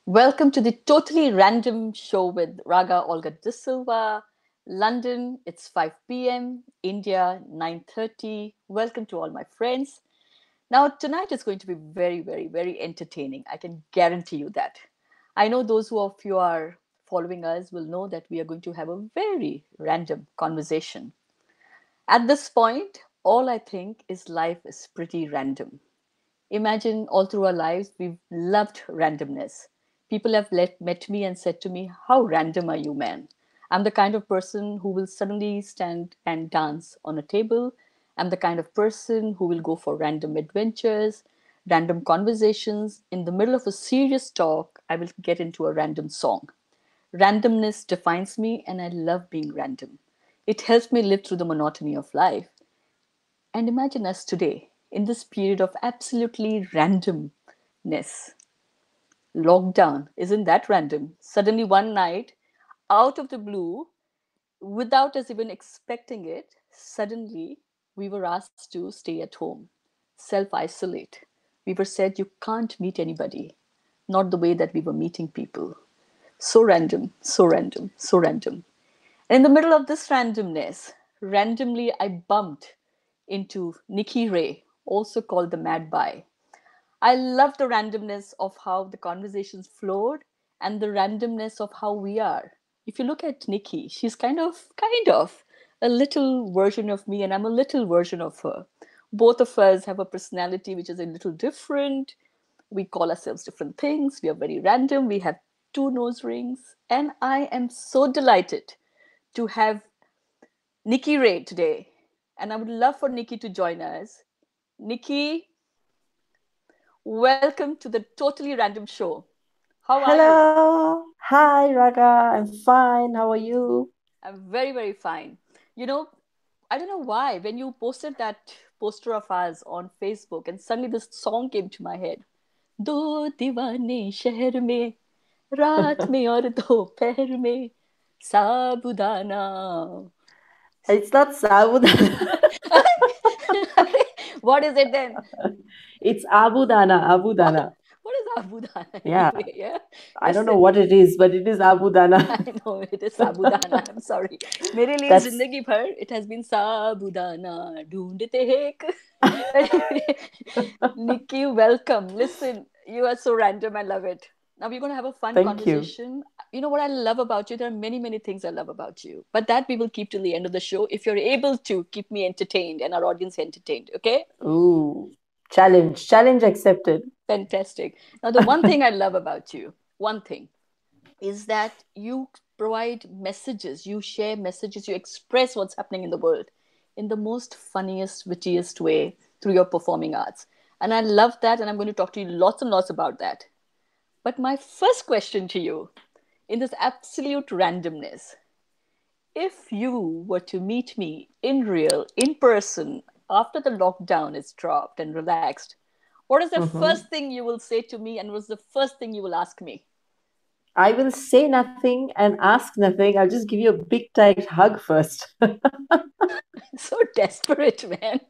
Welcome to the Totally Random Show with Raga Olga De Silva. London, it's 5 p.m. India, 9:30. Welcome to all my friends. Now, tonight is going to be very, very, very entertaining. I can guarantee you that. I know those who of you are following us will know that we are going to have a very random conversation. At this point, all I think is life is pretty random. Imagine all through our lives, we've loved randomness. People have met me and said to me, "How random are you, man?" I'm the kind of person who will suddenly stand and dance on a table. I'm the kind of person who will go for random adventures, random conversations. In the middle of a serious talk, I will get into a random song. Randomness defines me, and I love being random. It helps me live through the monotony of life. And imagine us today in this period of absolutely randomness. Lockdown, isn't that random? Suddenly, one night, out of the blue, without us even expecting it, suddenly we were asked to stay at home, self isolate. We were said you can't meet anybody, not the way that we were meeting people. So random, so random, so random. And in the middle of this randomness, randomly I bumped into Nikki Ray, also called the Mad Bye. I love the randomness of how the conversations flowed and the randomness of how we are. If you look at Nikki, she's kind of a little version of me, and I'm a little version of her. Both of us have a personality which is a little different. We call ourselves different things. We are very random. We have two nose rings. And I am so delighted to have Nikki Ray today. And I would love for Nikki to join us. Nikki, welcome to the Totally Random Show. How are you? Hello. Hi, Raga. I'm fine. How are you? I'm very, very fine. You know, I don't know why, when you posted that poster of ours on Facebook, and suddenly this song came to my head. दो दीवाने शहर में रात में और दोपहर में साबुदाना. It's not Sabudana. What is it then? It's Abudana. What, Abudana. what is Abudana Yeah. anyway? Yeah, I don't know listen. what it is, but it is Abudana. I know it is sabudana. I'm sorry. मेरे लिए That's जिंदगी भर it has been साबूदाना ढूंढते हैं एक. Anyway, Nikki, welcome. Listen, you are so random. I love it. Now we're going to have a fun thank you. conversation. You know what I love about you? There are many, many things I love about you. But that we will keep till the end of the show if you're able to keep me entertained and our audience entertained. Okay? Ooh. Challenge. Challenge accepted. Fantastic. Now, the one thing I love about you, one thing, is that you provide messages, you share messages, you express what's happening in the world in the most funniest, wittiest way through your performing arts. And I love that, and I'm going to talk to you lots and lots about that. But my first question to you, in this absolute randomness, if you were to meet me in real, in person, after the lockdown is dropped and relaxed, what is the Mhm. first thing you will say to me, and what's the first thing you will ask me? I will say nothing and ask nothing. I'll just give you a big tight hug first. So desperate, man.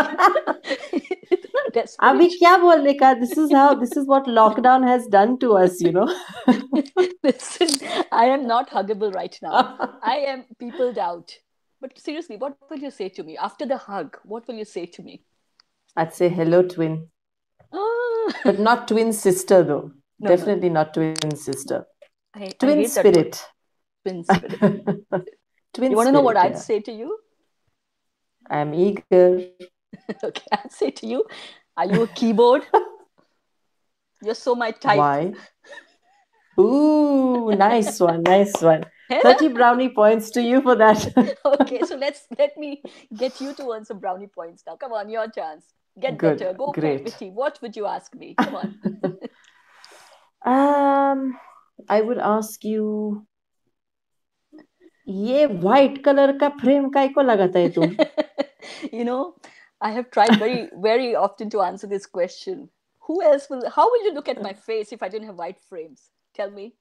इतना अभी desperate. क्या बोलने का? This is what lockdown has done to us, you know. Listen, I am not huggable right now. I am peopled out. But seriously, what will you say to me after the hug? What will you say to me? I'd say hello, twin. Oh, But not twin sister, though. no, no, no. Definitely not twin sister. I Twin hate that word. spirit. Twin spirit. You Twin want to know what spirit, I'd yeah. say to you? I'm eager. Okay, I'd say to you, are you a keyboard? You're so my type. Why? Ooh, nice one, nice one. है ना? 30 brownie points to you for that. Okay, so let me get you to earn some brownie points now. Come on, your chance. Get better. Good, Go get great. witty. What would you ask me? Come on. Um, I would ask you, ये white colour का frame काय को लगाता है तू? You know, I have tried very, very often to answer this question. Who else will, how will you look at my face if I didn't have white frames? Tell me.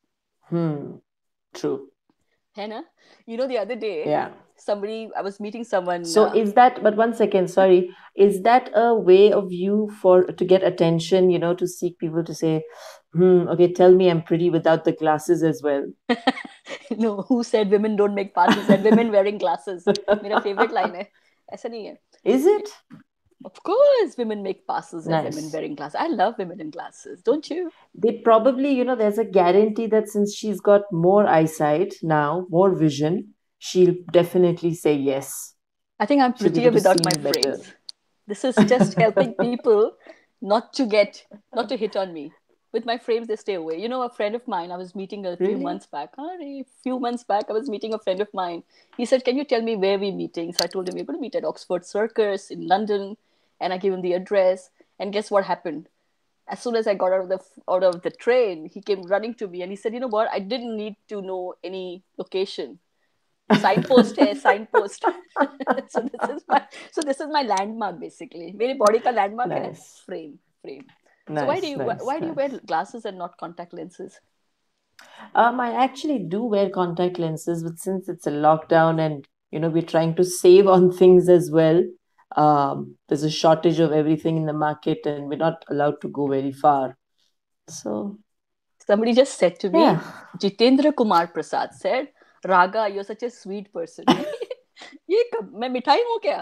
True. Hannah, you know, the other day, Yeah. I was meeting someone. So is that, but one second, sorry, is that a way of you for to get attention, to seek people to say, Okay, tell me I'm pretty without the glasses as well. No, who said women don't make passes? Said women wearing glasses. मेरा favorite line है. ऐसा नहीं है. Is it? Of course, women make passes and women Nice. wearing glasses. I love women in glasses, don't you? They probably, there's a guarantee that since she's got more eyesight now, more vision, she'll definitely say yes. I think I'm She'll be prettier able to without see my me better. frames. This is just helping people not to hit on me. With my frames, they stay away. You know, a friend of mine, I was meeting a few Really? months back. A few months back, I was meeting a friend of mine. He said, "Can you tell me where we're meeting?" So I told him, "We're going to meet at Oxford Circus in London." And I gave him the address. And guess what happened? As soon as I got out of the train, he came running to me and he said, "You know what? I didn't need to know any location. Signpost है signpost." so this is my landmark basically. मेरे body का landmark है Nice. frame. So Nice, nice, why do you wear nice. glasses and not contact lenses? I actually do wear contact lenses, but since it's a lockdown and we're trying to save on things as well, there's a shortage of everything in the market, and we're not allowed to go very far. So Somebody just said to yeah. me, Jitendra Kumar Prasad said, "Raga, you're such a sweet person." ये कब मैं मिठाई हूँ क्या?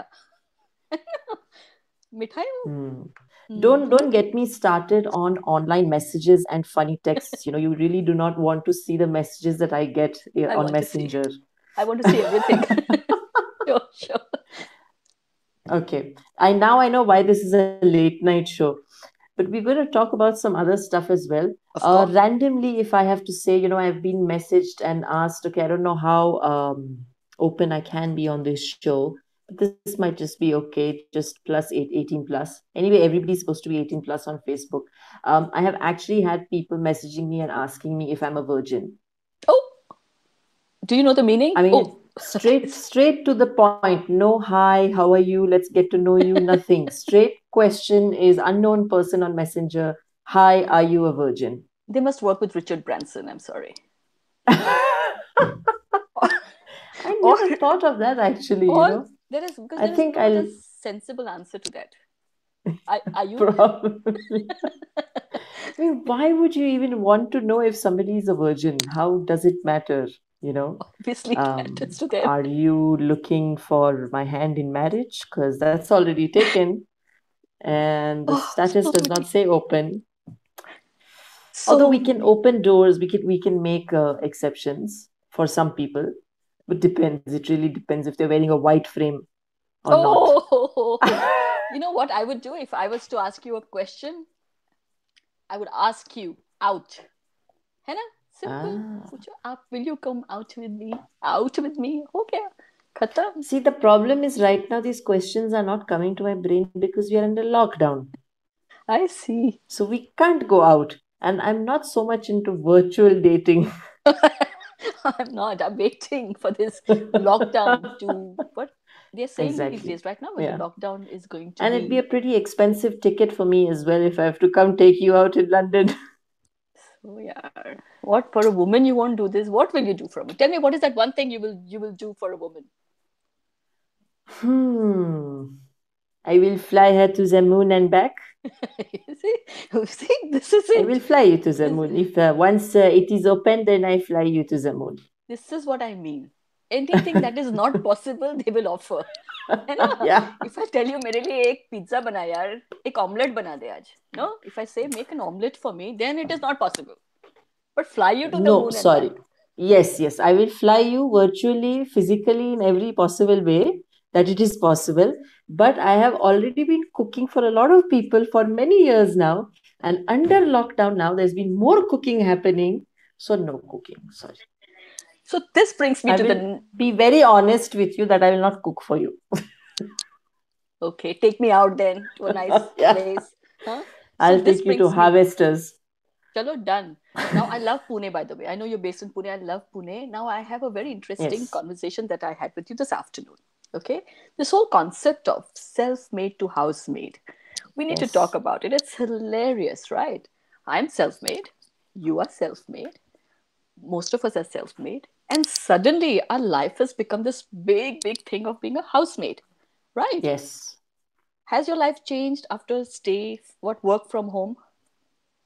मिठाई हूँ? Hmm. Don't get me started on online messages and funny texts. You really do not want to see the messages that I get I on want to see. Messenger. I want to see everything. Sure. Okay. I know why this is a late night show, but we're going to talk about some other stuff as well. Of course. Randomly, if I have to say, I've been messaged and asked, okay, I don't know how open I can be on this show, but this might just be okay, just plus 18 plus. Anyway, everybody's supposed to be 18 plus on Facebook. I have actually had people messaging me and asking me if I'm a virgin. Oh, do you know the meaning? I mean, Oh, straight to the point. No hi, how are you? Let's get to know you. Nothing. Straight question is unknown person on Messenger. Hi, are you a virgin? they must work with Richard Branson. I'm sorry. I Or, never thought of that actually, or there is because I there is think not a I'll sensible answer to that. Are you? probably. I mean, why would you even want to know if somebody is a virgin? How does it matter? You know, Obviously, it matters to them. are you looking for my hand in marriage? Because that's already taken, and the Oh, status so does not many, say open. Although so we can many. open doors, we can make exceptions for some people, but depends. It really depends if they're wearing a white frame or not. Oh, you know what I would do if I was to ask you a question? I would ask you out. है ना? Simple. Ah. पूछो आप will you come out with me? Out with me? हो गया. खत्म. See, the problem is right now these questions are not coming to my brain because we are under lockdown. I see. So we can't go out. And I'm not so much into virtual dating. I'm not. I'm waiting for this lockdown to what they're saying these Exactly. days right now. The Yeah. lockdown is going to And it'd be a be. pretty expensive ticket for me as well if I have to come take you out in London. Oh yeah. What for a woman you won't do this? What will you do for a woman? Tell me what is that one thing you will do for a woman? Hmm. I will fly her to the moon and back. You see, this is I it. will fly you to the This, moon. If once it is open, then I fly you to the moon. this is what I mean. Anything that is not possible, they will offer. है ना? Yeah. If I tell you मेरे लिए एक pizza बना यार, एक omelette बना दे आज. No, if I say make an omelette for me, then it is not possible. But fly you to the No, moon and sorry. back. Yes, yes. I will fly you virtually, physically, in every possible way that it is possible. But I have already been cooking for a lot of people for many years now. And under lockdown now, there's been more cooking happening. So, no cooking. Sorry. So this brings me I to will the be very honest with you that I will not cook for you. okay. Take me out then to a nice Yeah. place, huh? So I'll this take you to brings me. Harvesters. Chalo, done. Now I love Pune, by the way. I know you're based in Pune. I love Pune. Now I have a very interesting Yes. conversation that I had with you this afternoon. Okay, this whole concept of self-made to house-made. We need to talk Yes. about it. It's hilarious, right? I'm self-made. You are self-made. Most of us are self-made, and suddenly our life has become this big, big thing of being a housemaid, right? Yes. Has your life changed after stay, what work from home?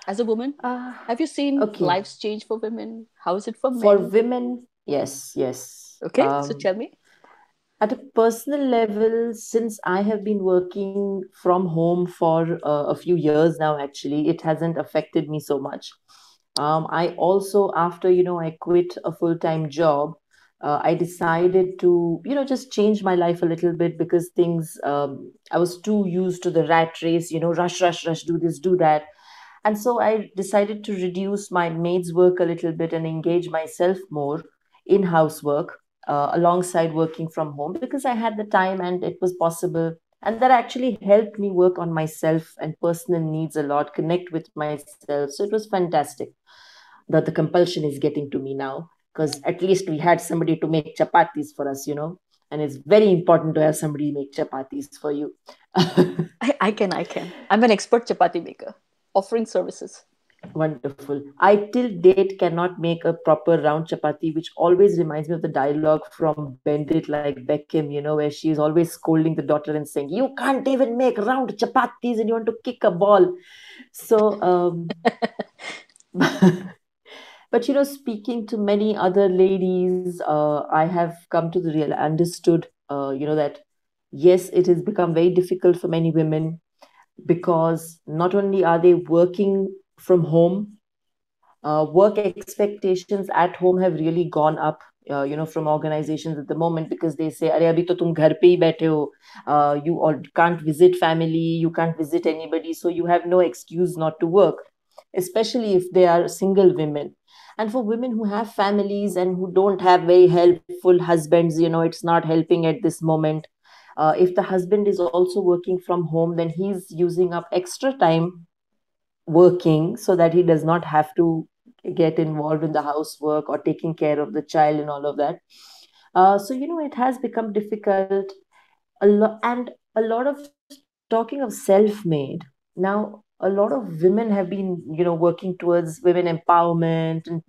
as a woman? Uh, Have you seen okay. lives change for women? How is it for For men? women, yes, yes. Okay, so tell me. At a personal level, since I have been working from home for a few years now, actually, it hasn't affected me so much. I also, after, I quit a full-time job, I decided to, just change my life a little bit because I was too used to the rat race, rush, rush, rush, do this, do that. And so I decided to reduce my maid's work a little bit and engage myself more in housework alongside working from home because I had the time and it was possible. And that actually helped me work on myself and personal needs a lot, connect with myself. So it was fantastic. The compulsion is getting to me now because at least we had somebody to make chapatis for us, and it's very important to have somebody make chapatis for you. I can. I'm an expert chapati maker, offering services. Wonderful. I till date cannot make a proper round chapati, which always reminds me of the dialogue from Bend It Like Beckham, where she is always scolding the daughter and saying, "You can't even make round chapatis and you want to kick a ball." So, but speaking to many other ladies, I have come to the real understood, that yes, it has become very difficult for many women because not only are they working from home, work expectations at home have really gone up, from organizations at the moment because they say, "Arey, abhi to tum ghar pe hi baithe ho. You all can't visit family, you can't visit anybody, so you have no excuse not to work," especially if they are single women. And for women who have families and who don't have very helpful husbands, it's not helping at this moment. If the husband is also working from home, then he's using up extra time working so that he does not have to get involved in the housework or taking care of the child and all of that. So it has become difficult a lot. And a lot of, talking of self-made, now a lot of women have been working towards women empowerment and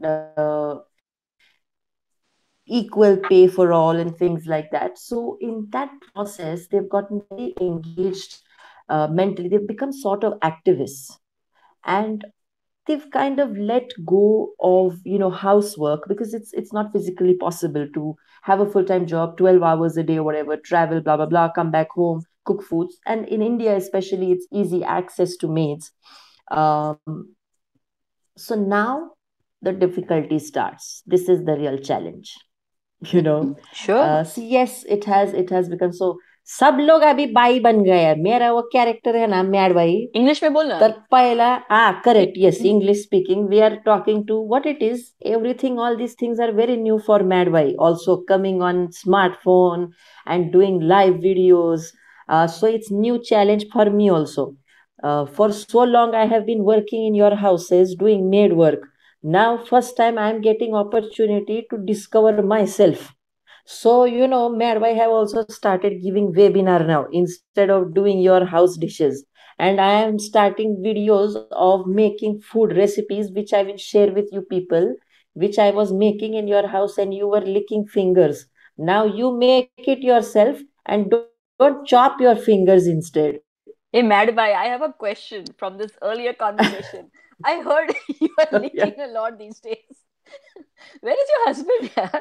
equal pay for all and things like that. So in that process they've gotten very engaged mentally. They've become sort of activists, and they've kind of let go of housework because it's not physically possible to have a full-time job, 12 hours a day or whatever, travel, blah blah blah, come back home, cook foods. And in India especially, it's easy access to maids. um, so now the difficulty starts. This is the real challenge. you know Sure. so yes, it has become so. सब लोग अभी by बन गए हैं. मेरा वो character है ना, मैड बाई. English में बोलना. तर पहिला, correct, yes, English speaking. We are talking to what it is. Everything, all these things are very new for Madwai. Also coming on smartphone and doing live videos. So it's new challenge for me also. For so long I have been working in your houses doing maid work. Now first time I am getting opportunity to discover myself. So, Madwai have also started giving webinar now instead of doing your house dishes. And I am starting videos of making food recipes, which I will share with you people, which I was making in your house and you were licking fingers. Now you make it yourself and don't chop your fingers instead. Hey, Madbai, I have a question from this earlier conversation. I heard you are Yeah. leaking a lot these days. Where is your husband? Yeah?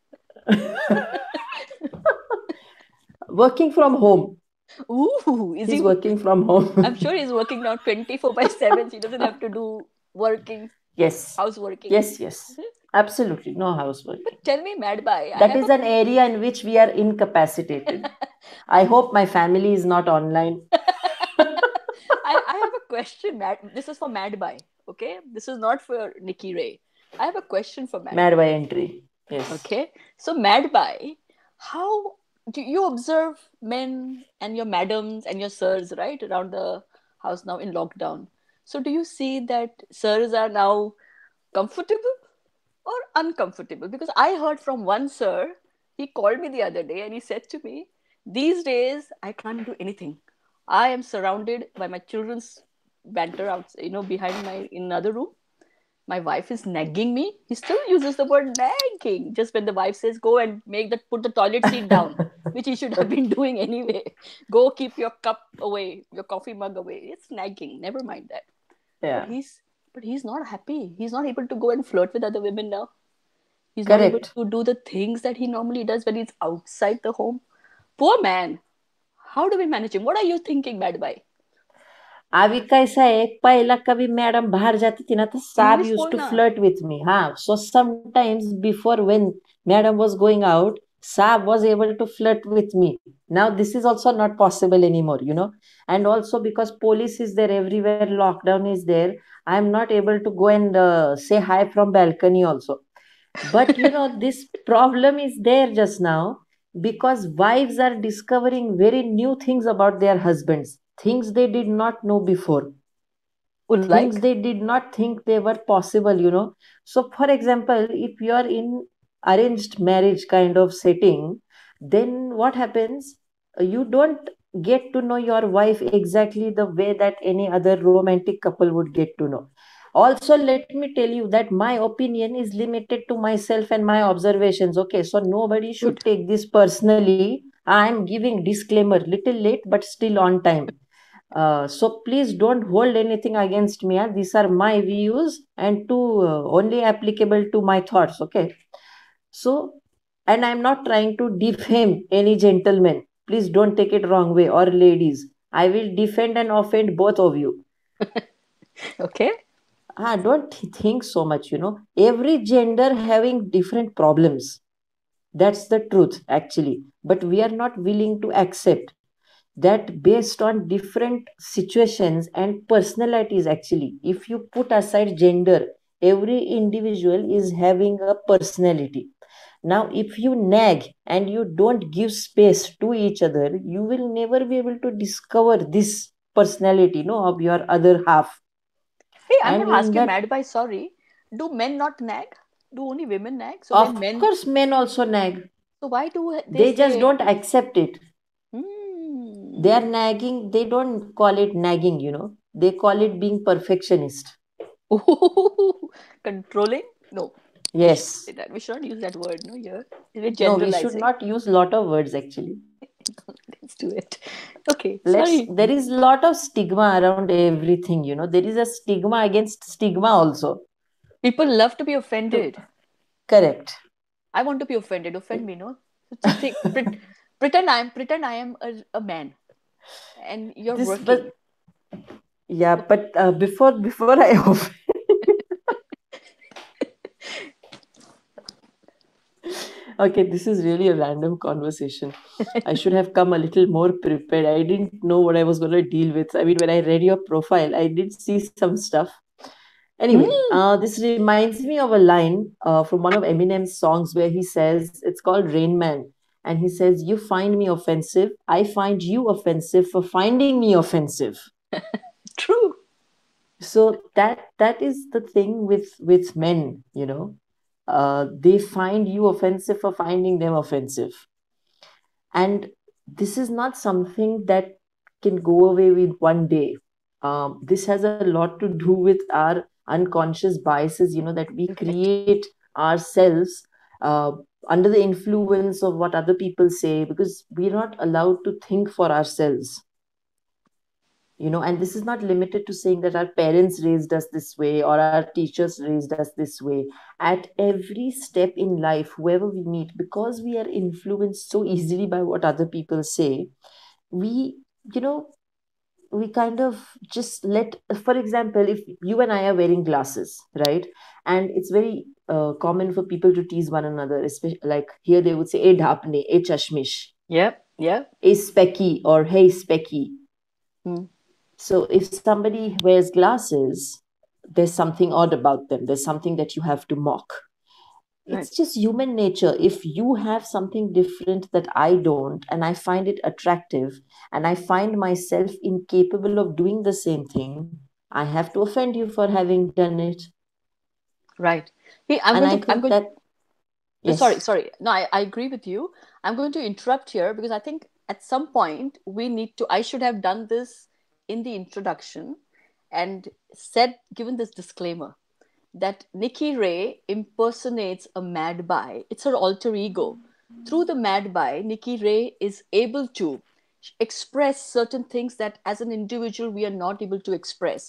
Working from home. Ooh, is He's he? working from home. I'm sure he's working now 24/7. He doesn't have to do working, Yes. houseworking. Yes, yes. Absolutely. No houseworking. But tell me, Madbai, I That have is an area in which we are incapacitated. I hope my family is not online. I have a question, Mad. This is for Madbai. Okay, this is not for Nikki Ray. I have a question for Mad Madbai. by entry. Yes. Okay, so Madbai, how do you observe men and your madams and your sirs, right, around the house now in lockdown? So do you see that sirs are now comfortable or uncomfortable? Because I heard from one sir, he called me the other day and he said to me, "These days I can't do anything. I am surrounded by my children's banter out, behind my in another room. My wife is nagging me." He still uses the word nagging just when the wife says, "Go and put the toilet seat down," which he should have been doing anyway. "Go keep your cup away, your coffee mug away." It's nagging. Never mind that. But Yeah. he's But he's not happy. He's not able to go and flirt with other women now. He's not able Correct. to do the things that he normally does when he's outside the home. Poor man. How do we manage him? What are you thinking, Bad Boy? अभी कैसा है, पहला कभी madam बाहर जाती थी ना तो साब English यूज टू बोलना. Flirt with me. हाँ, so sometimes before when madam was going out, साब was able to flirt with me. Now this is also not possible anymore, you know. And also because police is there everywhere, lockdown is there, I am not able to go and say hi from balcony also. But you know, this problem is there just now because wives are discovering very new things about their husbands, things they did not know before, things Like? they did not think they were possible, you know. So, for example, if you are in arranged marriage kind of setting, then what happens? You don't get to know your wife exactly the way that any other romantic couple would get to know. Also, let me tell you that my opinion is limited to myself and my observations. Okay, so nobody should Good. take this personally. I am giving disclaimer, little late but still on time. So please don't hold anything against me. These are my views and to only applicable to my thoughts. Okay. So, and I'm not trying to defame any gentleman. Please don't take it wrong way, or ladies. I will defend and offend both of you. Okay. Don't think so much. You know, every gender having different problems. That's the truth, actually. But we are not willing to accept that based on different situations and personalities. Actually, if you put aside gender, every individual is having a personality. Now if you nag and you don't give space to each other, you will never be able to discover this personality, no, of your other half. Hey, I'm And going to in ask you, that, Mad Boy, sorry. Do men not nag? Do only women nag? So of when men, course, men also nag. so why do they They just say, don't accept it. They are hmm, nagging. They don't call it nagging, you know. They call it being perfectionist. controlling? No, we should Yes. say that. We should not use that word, no, here. We're No, we should generalizing. not use lot of words actually. Let's do it. Okay, Let's sorry. There is lot of stigma around everything, you know. There is a stigma against stigma also. People love to be To offended. correct. I want to be offended. Offend me, no? So just pretend I am a man and you're This working. but Yeah, but before I off. Okay, this is really a random conversation. I should have come a little more prepared. I didn't know what I was going to deal with. I mean, when I read your profile, I did see some stuff. Anyway, Hmm. this reminds me of a line from one of Eminem's songs where he says, it's called Rain Man. And he says, "You find me offensive. I find you offensive for finding me offensive." True. So that is the thing with men, you know. They find you offensive for finding them offensive. And this is not something that can go away with one day. This has a lot to do with our unconscious biases, you know, that we Correct. create ourselves uh, under the influence of what other people say, because we're not allowed to think for ourselves, you know. And this is not limited to saying that our parents raised us this way or our teachers raised us this way. At every step in life, whoever we meet, because we are influenced so easily by what other people say, we, you know, we kind of just let, for example, if you and I are wearing glasses, right? And it's very common for people to tease one another, especially like here they would say, "Hey dhapne, hey chashmish, Yep. Yep. hey specky," or "Hey specky." Hmm. So if somebody wears glasses, there's something odd about them. There's something that you have to mock. Right. It's just human nature. If you have something different that I don't, and I find it attractive, and I find myself incapable of doing the same thing, I have to offend you for having done it. Right. Hey, I'm And going I to. I'm think going. that, Sorry. yes, Sorry. No, I agree with you. I'm going to interrupt here because I think at some point we need to. I should have done this in the introduction and given this disclaimer that Nikki Ray impersonates a mad by. It's her alter ego. Through the mad by, Nikki Ray is able to express certain things that as an individual we are not able to express.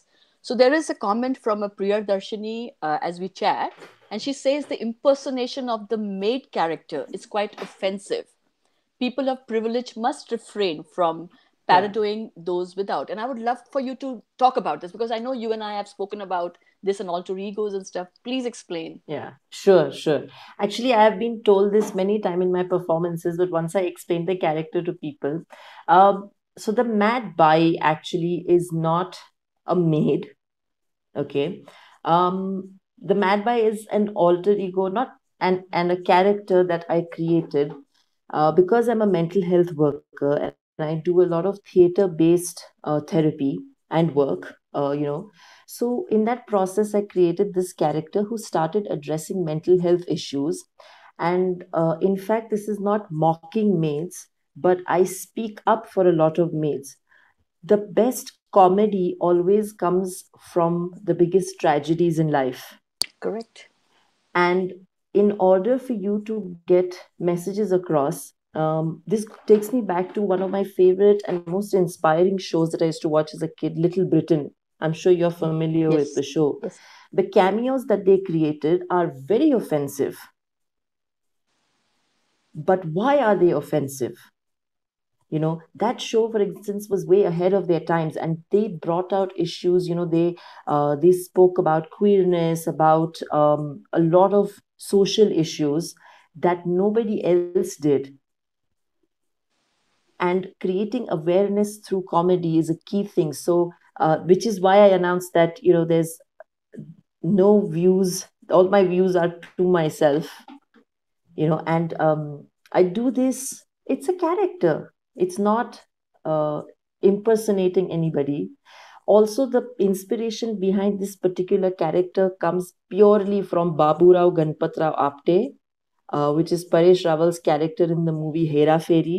So there is a comment from a Priyadarshini as we chat, and she says the impersonation of the maid character is quite offensive. People of privilege must refrain from Yeah. parodying those without. And I would love for you to talk about this because I know you and I have spoken about this and alter egos and stuff. Please explain. Yeah, sure, sure. Actually, I have been told this many time in my performances, but once I explain the character to people, so the Mad Bai actually is not a maid. Okay, the Mad Bai is an alter ego, not and a character that I created because I'm a mental health worker and I do a lot of theater-based therapy and work. So in that process, I created this character who started addressing mental health issues. And in fact, this is not mocking maids, but I speak up for a lot of maids. The best comedy always comes from the biggest tragedies in life. Correct. And in order for you to get messages across, this takes me back to one of my favorite and most inspiring shows that I used to watch as a kid, Little Britain. I'm sure you're familiar with the Yes. show. Yes. The cameos that they created are very offensive. But why are they offensive? That show, for instance, was way ahead of their times, and they brought out issues. They spoke about queerness, about a lot of social issues that nobody else did. And creating awareness through comedy is a key thing. So which is why I announced that there's no views, all my views are to myself. And I do this, it's a character, it's not uh, impersonating anybody. Also, the inspiration behind this particular character comes purely from Baburao Ganpatrao Apte, which is Paresh Rawal's character in the movie Hera Fairy.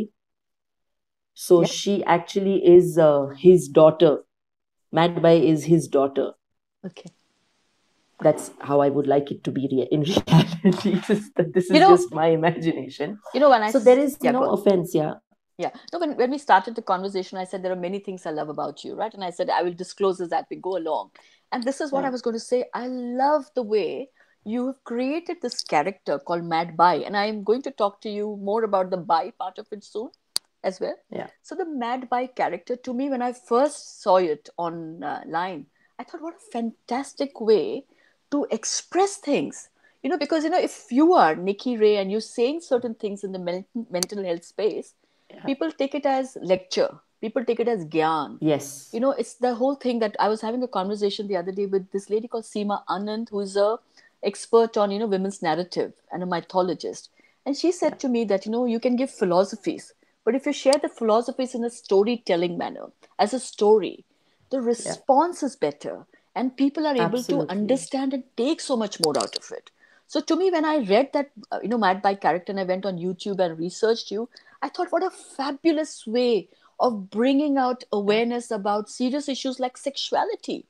So Yeah. she actually is his daughter. Madbai is his daughter. Okay. That's how I would like it to be in reality. This You is know, just my imagination. when So there is yeah, no go on. offense, yeah. Yeah. No, when we started the conversation, I said there are many things I love about you, right? And I said I will disclose as that we go along. And this is what I Yeah, was going to say. I love the way you have created this character called Mad Bai. And I'm going to talk to you more about the Bai part of it soon as well. yeah, So the Mad Bai character, to me, when I first saw it online, I thought, what a fantastic way to express things. Because if you are Nikki Ray and you're saying certain things in the mental health space, yeah. people take it as lecture, people take it as gyan. Yes, It's the whole thing that I was having a conversation the other day with this lady called Seema Anand, who is a expert on women's narrative and a mythologist. And she yeah, said to me that you can give philosophies, but if you share the philosophies in a storytelling manner, as a story, the yeah. response is better, and people are able to Absolutely. understand and take so much more out of it. So to me, when I read that Mad Bike character, and I went on YouTube and researched you, I thought, what a fabulous way of bringing out Yeah. awareness about serious issues like sexuality.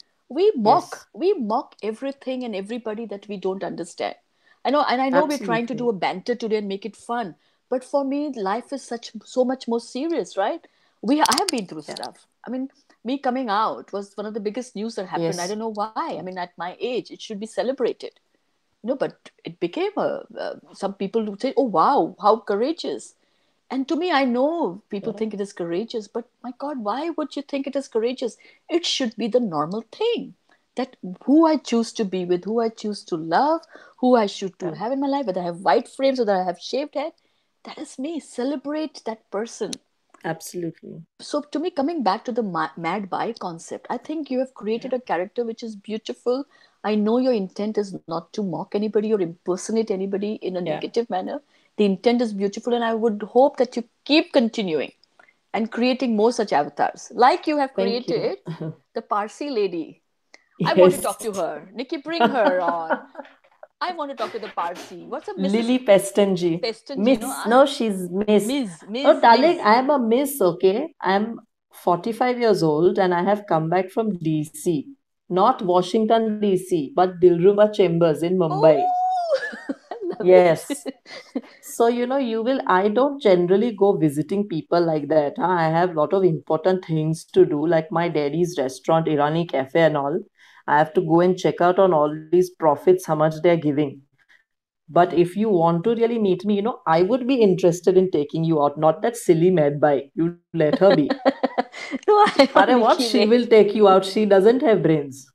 We mock everything and everybody that we don't understand. I know we're trying to do Absolutely. a banter today and make it fun, but for me life is so much more serious, right? I have been through Yeah. stuff. I mean, me coming out was one of the biggest news that happened. I Yes. don't know why. I mean, at my age it should be celebrated. But it became some people would say, oh wow, how courageous. And to me, I know people Yeah. think it is courageous, but my God, why would you think it is courageous? It should be the normal thing, that who I choose to be with, who I choose to love, who I should to Yeah. have in my life, whether I have white frames or whether I have shaved head, that is me. Celebrate that person. Absolutely. So to me, coming back to the mad Bai concept, I think you have Yeah. created a character which is beautiful. I know your intent is not to mock anybody or impersonate anybody in a Yeah. negative manner. The intent is beautiful, and I would hope that you keep continuing and creating more such avatars like you have Thank you. created the Parsi lady. I want to Yes. talk to her. Nikki, bring her on. I want to talk to the Parsi. What's up, Mrs. Lily Pestanji. Pestanji? Miss. No, she's Miss. Ms. Oh, Ms. darling, Ms. I am a Miss, okay? I'm 45 years old and I have come back from DC. Not Washington, DC, but Dilruba Chambers in Mumbai. Oh, away. Yes. So, I don't generally go visiting people like that. Huh? I have a lot of important things to do, like my daddy's restaurant, Irani Cafe, and all. I have to go and check out on all these profits, how much they're giving. But if you want to really meet me, I would be interested in taking you out, not that silly mad by. You let her be. No, I Are want what? Mickey She will Mouse. take you out. She doesn't have brains.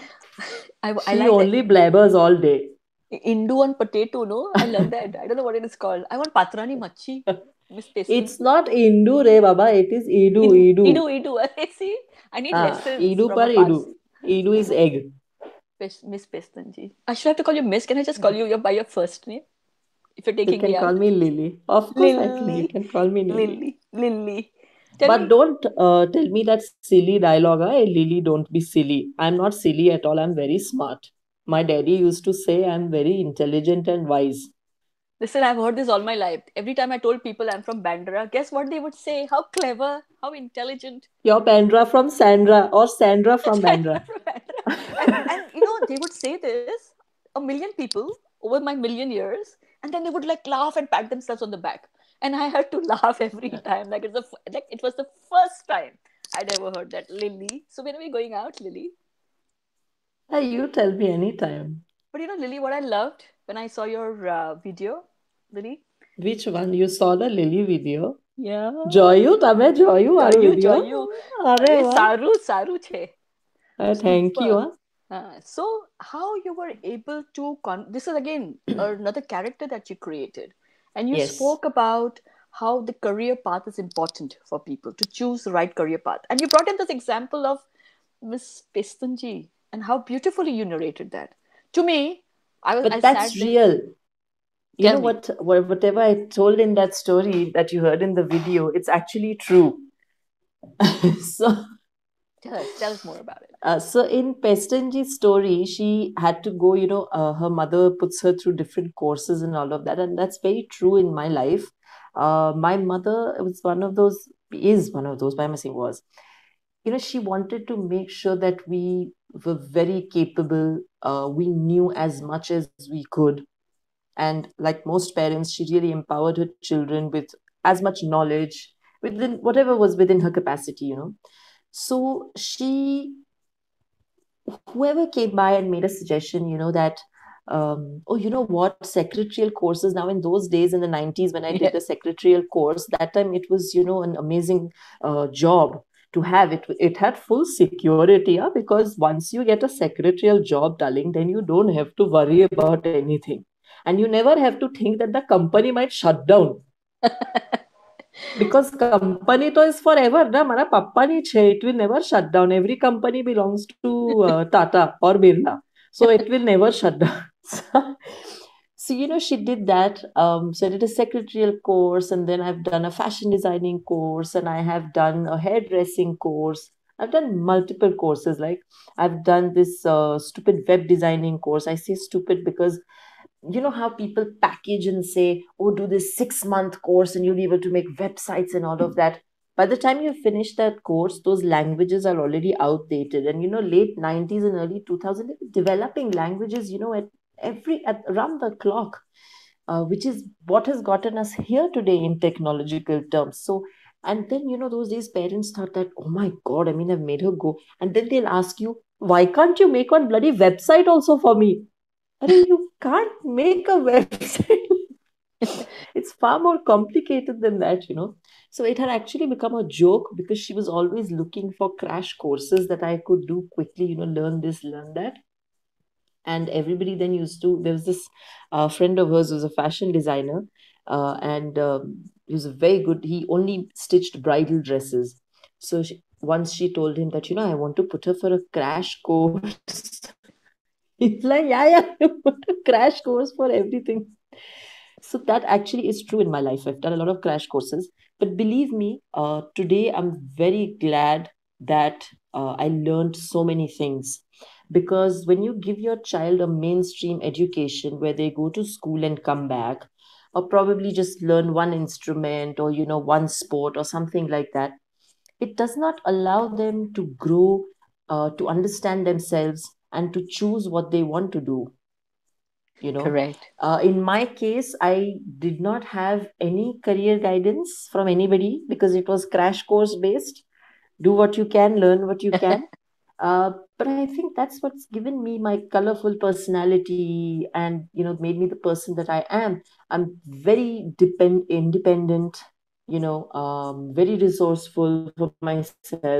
I She like that. only blabbers all day. Indu on potato, no? I love that. I don't know what it is called. I want Patrani Machi. Miss It's Pestanji. not Indu re Baba, it is Idu, Idu. Idu. See? I need Ah, lessons Idu from a par Idu. past Idu is egg. Miss Pestanji. I should have to call you Miss. Can I just call you by your first name? If you're You taking can me call out. me Lily. Of course I can. You Lily. can call me Lily. Lily. Tell But me. don't tell me that silly dialogue. Hey, Lily, don't be silly. I'm not silly at all. I'm very smart. My daddy used to say I'm very intelligent and wise. Listen, I've heard this all my life. Every time I told people I'm from Bandra, guess what they would say? How clever, how intelligent. You're Bandra from Sandra or Sandra from Bandra. From Bandra. And they would say this a million people over my million years, and then they would like laugh and pat themselves on the back. And I had to laugh every time, like it was the first time I'd ever heard that. Lily. So when are we going out, Lily? Hey, you tell me anytime. But Lily, what I loved when I saw your video, Lily. Which one? You saw the Lily video? Yeah. Joyu, તમે જોયું મારું video? જોયું. અરે અરે વાહ. સારું છે. Thank you. Superb. Huh? So how you were able to this is again another character that you created, and you Yes. spoke about how the career path is important for people to choose the right career path, and you brought in this example of Miss Pestanji and how beautifully you narrated that. To me, But I that's sat there. real. You Tell know me. whatever I told in that story that you heard in the video, it's actually true. So, Tell us more about it. so in Pestanji's story, she had to go, her mother puts her through different courses and all of that. And that's very true in my life. My mother was is one of those, why am I saying was? She wanted to make sure that we were very capable. We knew as much as we could. And like most parents, she really empowered her children with as much knowledge within whatever was within her capacity. So whoever came by and made a suggestion, that oh, you know what, secretarial courses now, in those days in the 90s when I did the secretarial course, that time it was, an amazing job to have. It had full security, yeah, because once you get a secretarial job, darling, then you don't have to worry about anything, and you never have to think that the company might shut down. Because company to is forever na, mara papa ni che, it will never shut down. Every company belongs to Tata or Birla, so it will never shut down. So she did that. So I did a secretarial course, and then I've done a fashion designing course, and I have done a hairdressing course. I've done multiple courses. Like I've done this stupid web designing course. I say stupid because you know how people package and say, oh, do this 6-month course and you'll be able to make websites and all of that. By the time you finish that course, those languages are already outdated. And late 90s and early 2000s, developing languages, at around the clock, which is what has gotten us here today in technological terms. So, and then those days parents thought that, oh my god, I mean, I've made her go, and then they'll ask you, why can't you make one bloody website also for me? You can't make a website. It's far more complicated than that. So it had actually become a joke because she was always looking for crash courses that I could do quickly, learn this, learn that. And everybody then there was this friend of hers who was a fashion designer, and he was a very good, he only stitched bridal dresses. So once she told him that, I want to put her for a crash course. He's like, yeah, crash course for everything. So that actually is true in my life. I've done a lot of crash courses. But believe me, today I'm very glad that I learned so many things. Because when you give your child a mainstream education where they go to school and come back, or probably just learn one instrument or, one sport or something like that, it does not allow them to grow, to understand themselves, and to choose what they want to do. you know. Correct. In my case, I did not have any career guidance from anybody because it was crash course based. Do what you can, learn what you can. But I think that's what's given me my colorful personality and, made me the person that I am. I'm very independent, very resourceful for myself.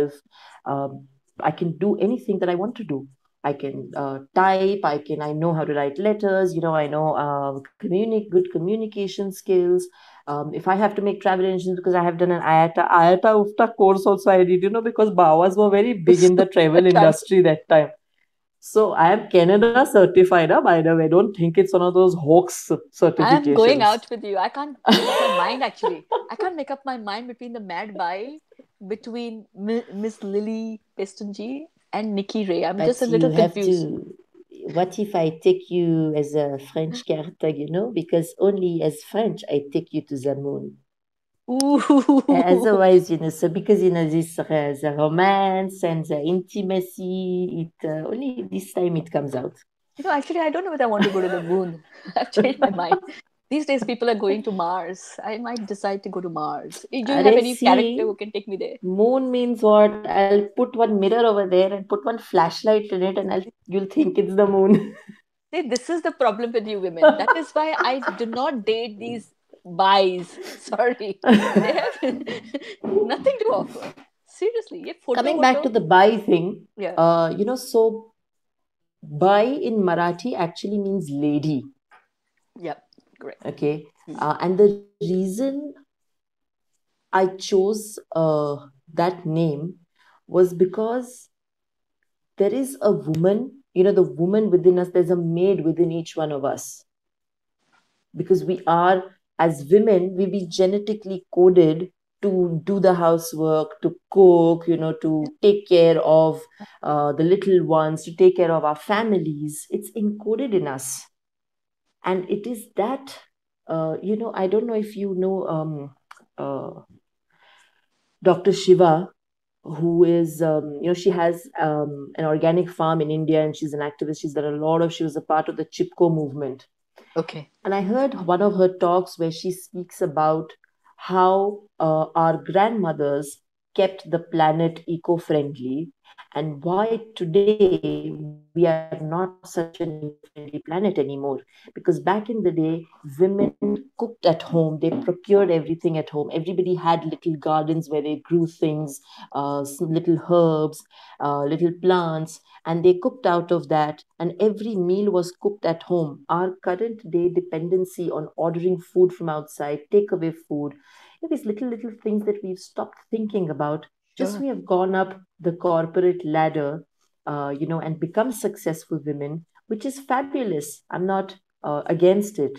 I can do anything that I want to do. I can type. I know how to write letters. I know good communication skills. If I have to make travel arrangements, because I have done an IATA UFTA course also, I did, because Bawas were very big in the travel Travel. industry that time. So I am Canada certified, by the way. Don't think it's one of those hoax I'm going certifications. out with you. I can't make up my mind actually. I can't make up my mind between the Mad Buy, between Miss Lily Pestonji and Nikki Ray. I'm just a But little you have confused. to. What if I take you as a French character, Because only as French I take you to the moon. Ooh. Otherwise, so because, this the romance and the intimacy, only this time it comes out. Actually, I don't know whether I want to go to the moon. I've changed my mind. These days, people are going to Mars. I might decide to go to Mars. Do you have They any character see who can take me there? moon means what? I'll put one mirror over there and put one flashlight in it, and you'll think it's the moon. See, this is the problem with you women. That is why I do not date these buys. Sorry. They have nothing to offer. Seriously, ये photo Coming back to photo. the bai thing, Yeah. so bai in Marathi actually means lady. Yeah. Correct. Okay, Hmm. and the reason I chose that name was because there is a woman, the woman within us. There's a maid within each one of us, because we are, as women, we be genetically coded to do the housework, to cook, to take care of the little ones, to take care of our families. It's encoded in us. And it is that, I don't know if you know uh, Dr. Shiva, who is, she has an organic farm in India, and she's an activist. She's done a lot of, she was a part of the Chipko movement. Okay. And I heard one of her talks where she speaks about how our grandmothers kept the planet eco friendly, and why today we are not such an eco friendly planet anymore. Because back in the day, women cooked at home, they procured everything at home. Everybody had little gardens where they grew things, some little herbs, little plants, and they cooked out of that, and every meal was cooked at home. Our current day dependency on ordering food from outside, takeaway food, these little things that we've stopped thinking about. Just Sure. we have gone up the corporate ladder, and become successful women, which is fabulous. I'm not against it.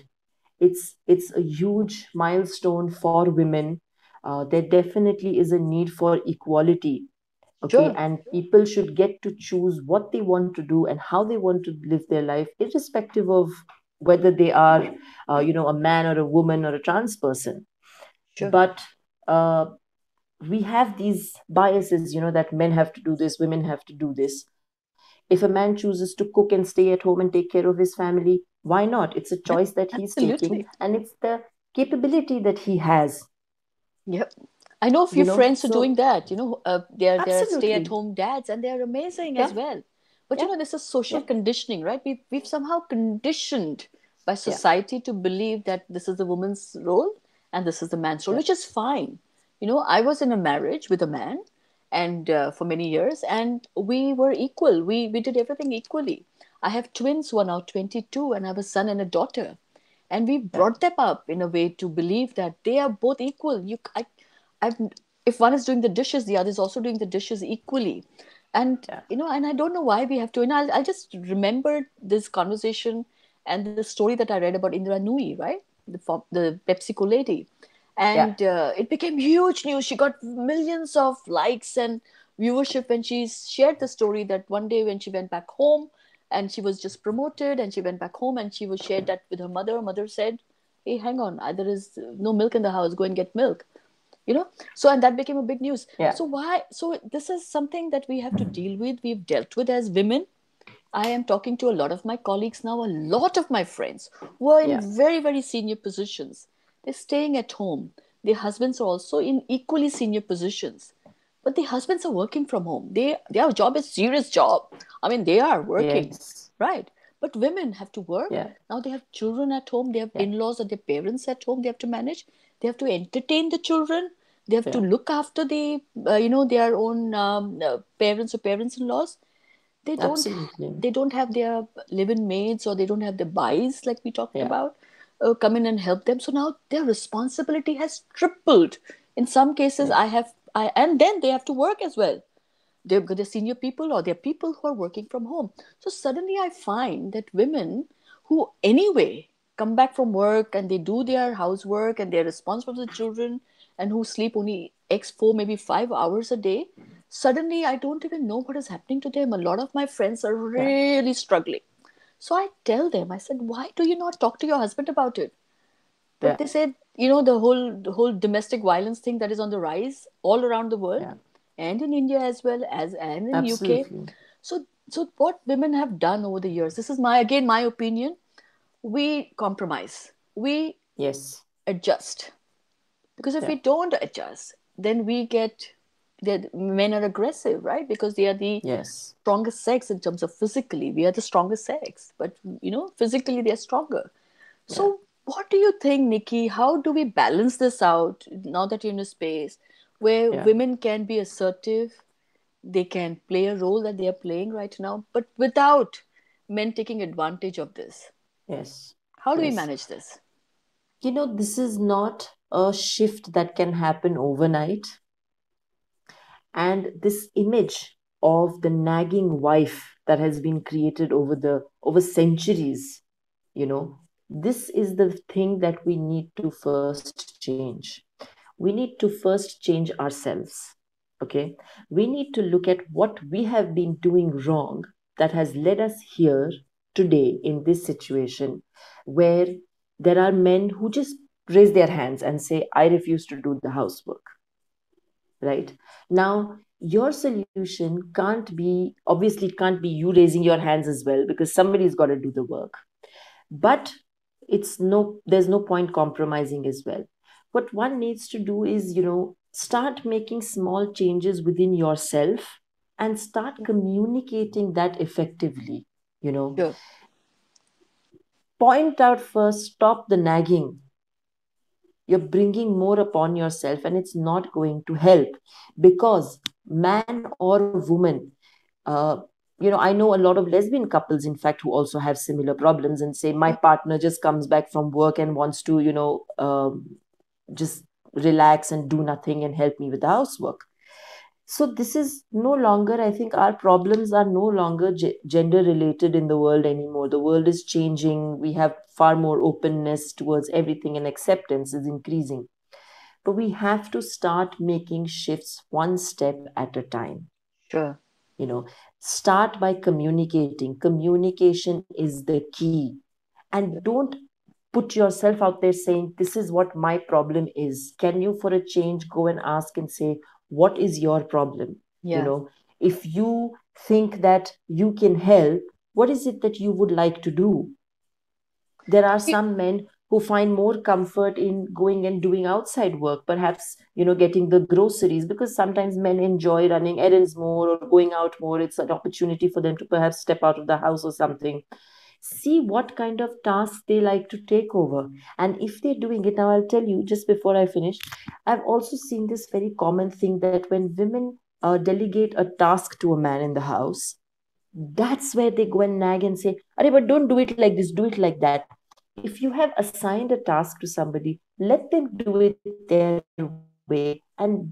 It's a huge milestone for women. There definitely is a need for equality. Okay, Sure. and people should get to choose what they want to do and how they want to live their life, irrespective of whether they are a man or a woman or a trans person. Sure. But uh, we have these biases, that men have to do this, women have to do this. If a man chooses to cook and stay at home and take care of his family, why not? It's a choice that he's taking, Absolutely. and it's the capability that he has. Yep. I know a few friends who are doing So that. They're absolutely, stay-at-home dads, and they're amazing as yeah, well. But yeah, this is social yeah, conditioning, right? We've somehow conditioned by yeah, society to believe that this is the woman's role and this is the man's role, yeah, which is fine. I was in a marriage with a man, and for many years, and we were equal. We did everything equally. I have twins who are now 22, and I have a son and a daughter, and we yeah, brought them up in a way to believe that they are both equal. I've, if one is doing the dishes, the other is also doing the dishes equally. And yeah, and I don't know why we have to. I'll just remember this conversation and the story that I read about Indra Nui, right? The PepsiCo lady, yeah. and it became huge news. She got millions of likes and viewership when she shared the story that one day when she went back home and she was just promoted and she went back home and she was shared that with her mother. Her mother said, "Hey, hang on, there is no milk in the house. Go and get milk." So and that became a big news. Yeah. So this is something that we have to deal with, we've dealt with as women, I am talking to a lot of my colleagues now, a lot of my friends who are in Yeah. very, very senior positions. They're staying at home. Their husbands are also in equally senior positions. But the husbands are working from home. Their job is serious job. I mean, they are working, Yes. right? But women have to work. Yeah. Now they have children at home. They have Yeah. in-laws or their parents at home. They have to manage. They have to entertain the children. They have to Yeah. look after their own parents or parents-in-laws. they don't Absolutely. they don't have their live-in maids, or they don't have the buys like we talked Yeah. about, come in and help them. So now their responsibility has tripled. In some cases, Yeah. I and then they have to work as well. They're senior people, or they're people who are working from home. So suddenly I find that women who anyway come back from work and they do their housework and they're responsible for the children, and who sleep only x4, maybe 5 hours a day, suddenly I don't even know what is happening to them. A lot of my friends are Yeah. really struggling. So I tell them, I said, why do you not talk to your husband about it? But Yeah. they said, the whole domestic violence thing that is on the rise all around the world, Yeah. and in India as well as and in UK. Absolutely. So what women have done over the years, this is my opinion, we compromise, we Yes. adjust. Because if Yeah. we don't adjust, then we get the men are aggressive, right? Because they are the Yes. strongest sex in terms of physically. We are the strongest sex, but physically they're stronger. Yeah. So, what do you think, Nikki? How do we balance this out now that you're in a space where Yeah. women can be assertive, they can play a role that they are playing right now, but without men taking advantage of this? Yes. How do we Yes. manage this? This is not a shift that can happen overnight. And this image of the nagging wife that has been created over centuries, you know, this is the thing that we need to first change. We need to first change ourselves. Okay, we need to look at what we have been doing wrong that has led us here today in this situation, where there are men who just raise their hands and say, I refuse to do the housework. Right now, your solution can't be, obviously it can't be you raising your hands as well, because somebody's got to do the work. But there's no point compromising as well. What one needs to do is, start making small changes within yourself and start communicating that effectively. you know Sure. Point out first, stop the nagging. You're bringing more upon yourself, and it's not going to help, because man or woman, uh, I know a lot of lesbian couples, in fact, who also have similar problems and say, my partner just comes back from work and wants to just relax and do nothing and help me with the housework. So this is no longer, I think, our problems are no longer gender related in the world anymore. The world is changing. We have far more openness towards everything, and acceptance is increasing. But we have to start making shifts one step at a time. Sure. you know Start by communicating. Communication is the key. And don't put yourself out there saying, this is what my problem is. Can you, for a change, go and ask and say, what is your problem? you Yeah. know if you think that you can help, what is it that you would like to do? There are some men who find more comfort in going and doing outside work, perhaps, getting the groceries, because sometimes men enjoy running errands more or going out more. It's an opportunity for them to perhaps step out of the house or something. See what kind of tasks they like to take over. And if they're doing it, now I'll tell you just before I finish, I've also seen this very common thing that when women delegate a task to a man in the house, that's where they go and nag and say, Arey, but don't do it like this, do it like that. If you have assigned a task to somebody, let them do it their way and be okay with it.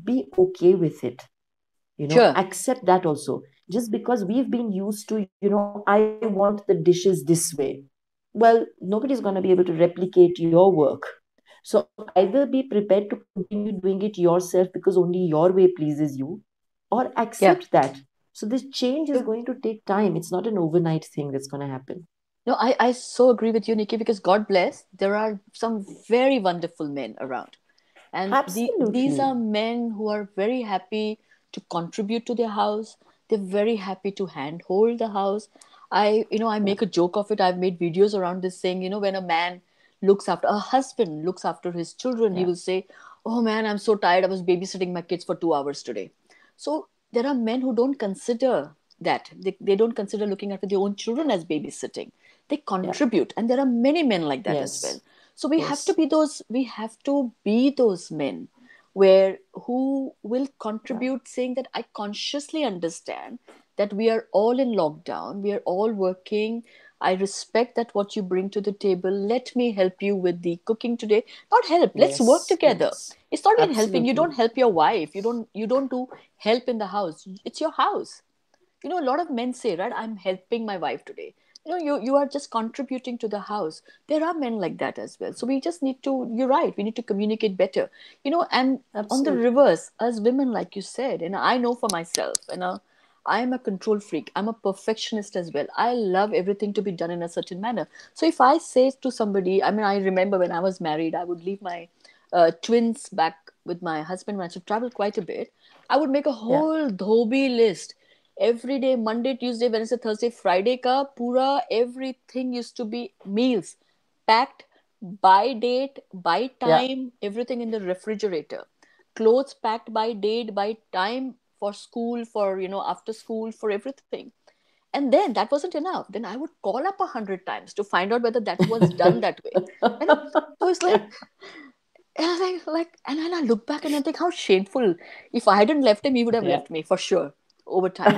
Accept that Sure. also. Just because we've been used to, I want the dishes this way. Well, nobody's going to be able to replicate your work. So either be prepared to continue doing it yourself because only your way pleases you, or accept that. Yeah. So this change is going to take Sure. time. It's not an overnight thing that's going to happen. No, I so agree with you, Nikki, because God bless, there are some very wonderful men around. And these Absolutely. are men who are very happy to contribute to their house. They're very happy to handhold the house. I make a joke of it. I've made videos around this saying, when a man a husband looks after his children, he Yeah. will say, "Oh man, I'm so tired. I was babysitting my kids for 2 hours today." So there are men who don't consider that. They don't consider looking after their own children as babysitting. They Yeah. contribute. And there are many men like that as well. Yes. So Yes. we have to be those men where who will Yeah. contribute, saying that I consciously understand that we are all in lockdown, we are all working. I respect that what you bring to the table. Let me help you with the cooking today. Not help, let's work Yes. together. Yes. It's not even helping. You don't Absolutely. help your wife, you don't do help in the house. It's your house. A lot of men say, right, I'm helping my wife today. You are just contributing to the house. There are men like that as well. So we just need to, you're right, we need to communicate better. And on the Absolutely. reverse, as women, like you said, and I know for myself, I'm a control freak. I'm a perfectionist as well. I love everything to be done in a certain manner. So if I say to somebody, I remember when I was married, I would leave my twins back with my husband when I should travel quite a bit. I would make a Yeah. whole dhobi list. Every day, Monday, Tuesday, Wednesday, Thursday, Friday ka pura everything used to be meals packed by date, by Yeah. time, everything in the refrigerator. Clothes packed by date, by time, for school, for after school, for everything. And then that wasn't enough. Then I would call up 100 times to find out whether that was done that way. You know, so it's like, Yeah. and I think, and then I look back and I think how shameful. If I hadn't left him, he would have Yeah. left me for sure over time.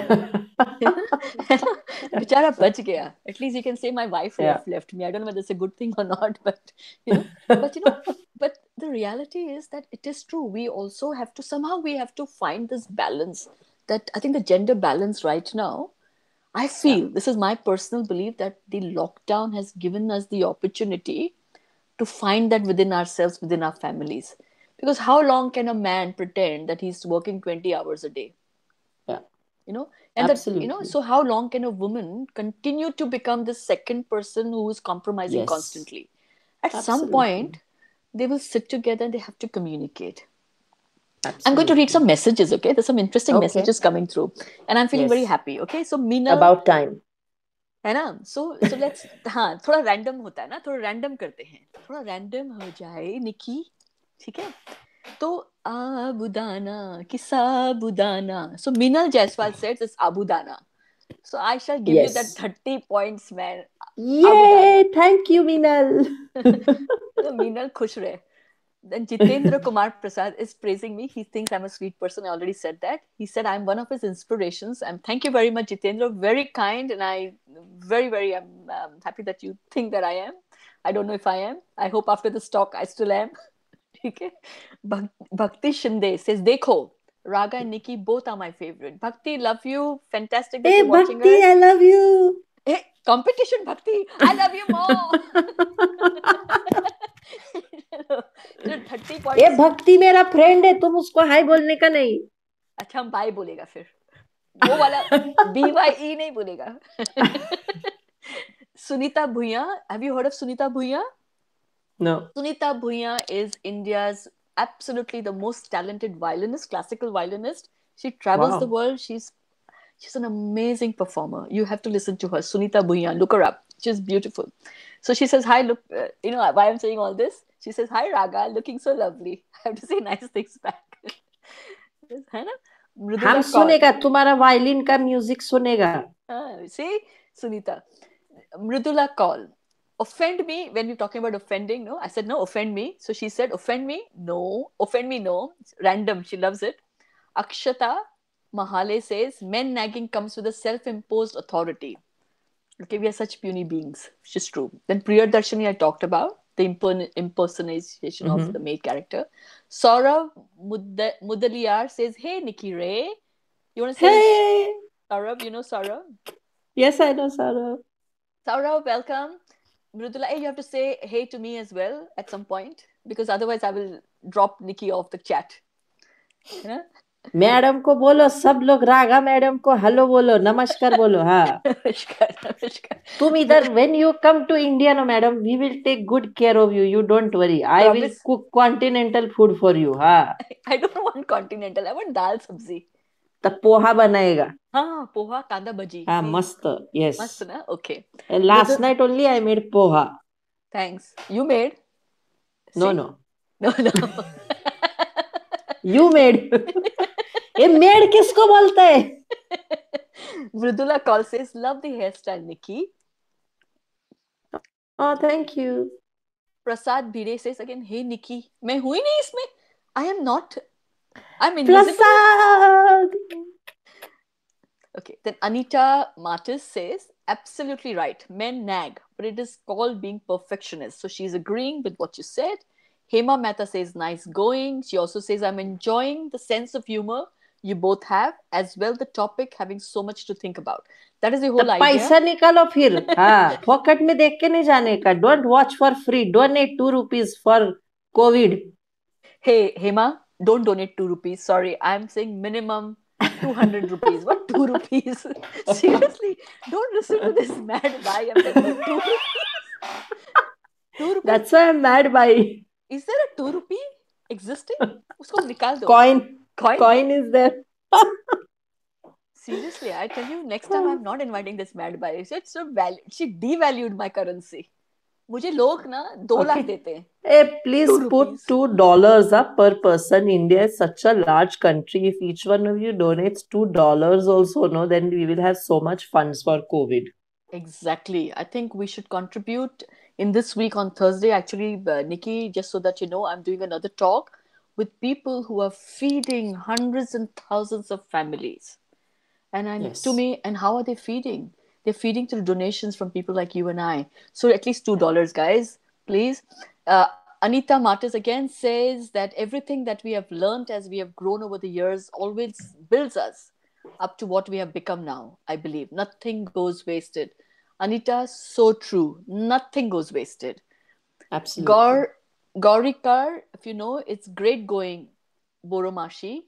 Bichara bach gaya. At least you can say my wife Yeah. left me. I don't know whether it's a good thing or not, but you know, but but the reality is that it is true. We also have to somehow we have to find this balance. That I think the gender balance right now. I Yeah. feel this is my personal belief that the lockdown has given us the opportunity to find that within ourselves, within our families. Because how long can a man pretend that he's working 20 hours a day? Yeah. And that Absolutely. so how long can a woman continue to become the second person who is compromising Yes. constantly? At some Absolutely. point they will sit together and they have to communicate. I'm going to read Absolutely. some messages, okay? There's some interesting Okay. messages coming through and I'm feeling very Yes. happy. Okay, so Minal, About time. है ना? So let's, हाँ, थोड़ा random होता है ना, थोड़ा random करते हैं, थोड़ा रैंडम हो जाए निकी, ठीक है? तो आबुदाना कि साबुदाना. So Minal Jaiswal says it's abudana. So I shall give you that Yes. 30 points, man. Abudana. Yay! Thank you, Minal. So Minal khush rahe. Then Jitendra Kumar Prasad is praising me. He thinks I'm a sweet person. I already said that. He said I'm one of his inspirations. And thank you very much, Jitendra. Very kind, and I very am happy that you think that I am. I don't know if I am. I hope after this talk I still am. Okay. Bhakti Shinde says, "Dekho, Raga and Nikki both are my favorite. Bhakti, love you. Fantastic that Hey, you're watching Bhakti, us. I love you. Hey, competition, Bhakti. I love you more." 30 ये points. भक्ति मेरा friend है, तुम उसको हाय बोलने का नहीं. अच्छा, हम बाय बोलेगा फिर, वो वाला BYE नहीं बोलेगा. Sunita Bhuiya, have you heard of Sunita Bhuiya? No. Sunita Bhuiya is India's absolutely the most talented violinist, classical violinist. She travels the Wow. world. She's an amazing performer. You have to listen to her. Sunita Bhuiya, look her up. She's beautiful. So she says, "Hi, look, why I'm saying all this?" She says, "Hi, Raga, looking so lovely." I have to say nice things back. है ना? हम Mridula Kaul. सुनेगा, तुम्हारा violin का music सुनेगा. See, Sunita. Mridula Kaul. Offend me when you're talking about offending. No, I said no, offend me. So she said, offend me, no, offend me, no. It's random. She loves it. Akshata Mahale says, men nagging comes with a self-imposed authority. Okay, we are such puny beings, which is true. Then Priyadarshini I talked about, the impersonation of the Mhm. maid character. Saurav Mudaliar says, hey, Nikki Ray. You want to say, Hey. Saurav, you know Saurav? Yes, I know, Sarah. Saurav, welcome. Mridula, hey, you have to say hey to me as well at some point because otherwise I will drop Nikki off the chat. You know? Madam को बोलो, सब लोग रागा madam को hello बोलो, नमस्कार बोलो. हाँ. Namaskar, namaskar. तुम इधर, when you come to India, no madam, we will take good care of you. You don't worry. I will Promise. cook continental food for you. हाँ. I don't want continental. I want dal sabzi. तर पोहा बनाएगा. हाँ, पोहा कांदा भजी. हा, हे, मस्त. Yes. मस्त ना? Okay. And last Mridul, night only I made poha. thanks. You made? No, See? no. No, no. You made. ये मेड किसको बोलता है? Mridula call says, love the hairstyle, Nikki. Oh, thank you. Prasad Bhide says again, hey Nikki, मैं हुई नहीं इसमें. I am not. I'm invisible. Prasad. Okay, then Anita Martis says, absolutely right. Men nag, but it is called being perfectionist. So she's agreeing with what you said. Hema Mehta says, nice going. She also says, I'm enjoying the sense of humor you both have, as well the topic having so much to think about. That is the तो whole idea. पैसा निकालो फिर. हाँ, फोकट में देख के नहीं जाने का. Don't watch for free. Donate 2 rupees for COVID. Hey, Hema, don't donate 2 rupees. Sorry, I'm saying minimum 200 rupees. What 2 rupees? Seriously, don't listen to this mad guy. I'm telling you, 2 rupees. 2 rupees. That's why I'm mad by. Is there a 2 rupee existing? उसको निकाल दो. Coin. Coin is there. Seriously, I tell you, next time I'm not inviting this mad guy. It's so she devalued my currency. मुझे लोग ना 2 लाख देते हैं. Hey, please 2 put rupees. $2 up per person. India is such a large country. If each one of you donates $2 also, no, then we will have so much funds for COVID. Exactly. I think we should contribute in this week on Thursday. Actually, Nikki, just so that you know, I'm doing another talk with people who are feeding hundreds and thousands of families. And to Yes. me, and how are they feeding? They're feeding through donations from people like you and I. So at least $2, guys, please. Anita Martis again says that everything that we have learned as we have grown over the years always builds us up to what we have become now, I believe. Nothing goes wasted. Anita, so true. Nothing goes wasted. Absolutely. Gaurikar, if you know, it's great going, Boromashi,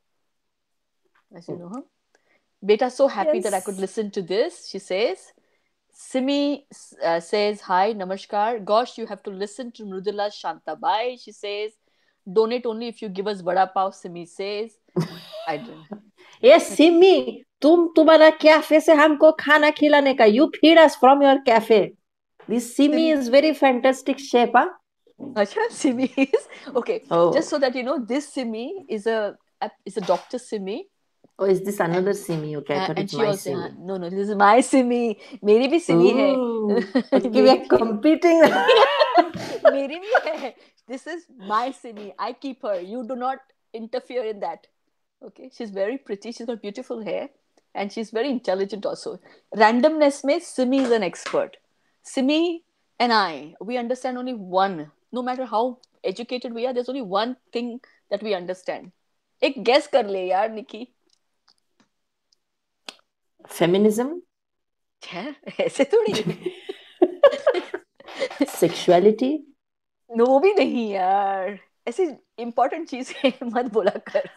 as you know her. Beta, so happy that I could Yes. listen to this, she says. Simi says, hi, namaskar. Gosh, you have to listen to Mrudula Shantabai, she says. Donate only if you give us vada pav, Simi says. I don't know. Yes, Simi, तुम्हारा cafe से हमको खाना खिलाने का. You feed us from your cafe. This Simi is very fantastic chef, huh? Acha, Simi is okay. Oh. Just so that you know, this Simi is a Dr. Simi. Oh, is this another Simi? Okay, I thought And it's she my also, Simi. no, this is my Simi. मेरी भी Simi है. Ooh. Okay, we are competing. मेरी भी है. This is my Simi. I keep her. You do not interfere in that. Okay, she's very pretty. She's got beautiful hair, and she's very intelligent also. Randomness में Simi is an expert. Simi and I, we understand only one. No matter how educated we are, there's only one thing that we understand. एक guess कर ले यार, Nikki. Feminism? है ऐसे थोड़ी. Sexuality? No, वो भी नहीं यार. ऐसी important चीज है मत बोला कर.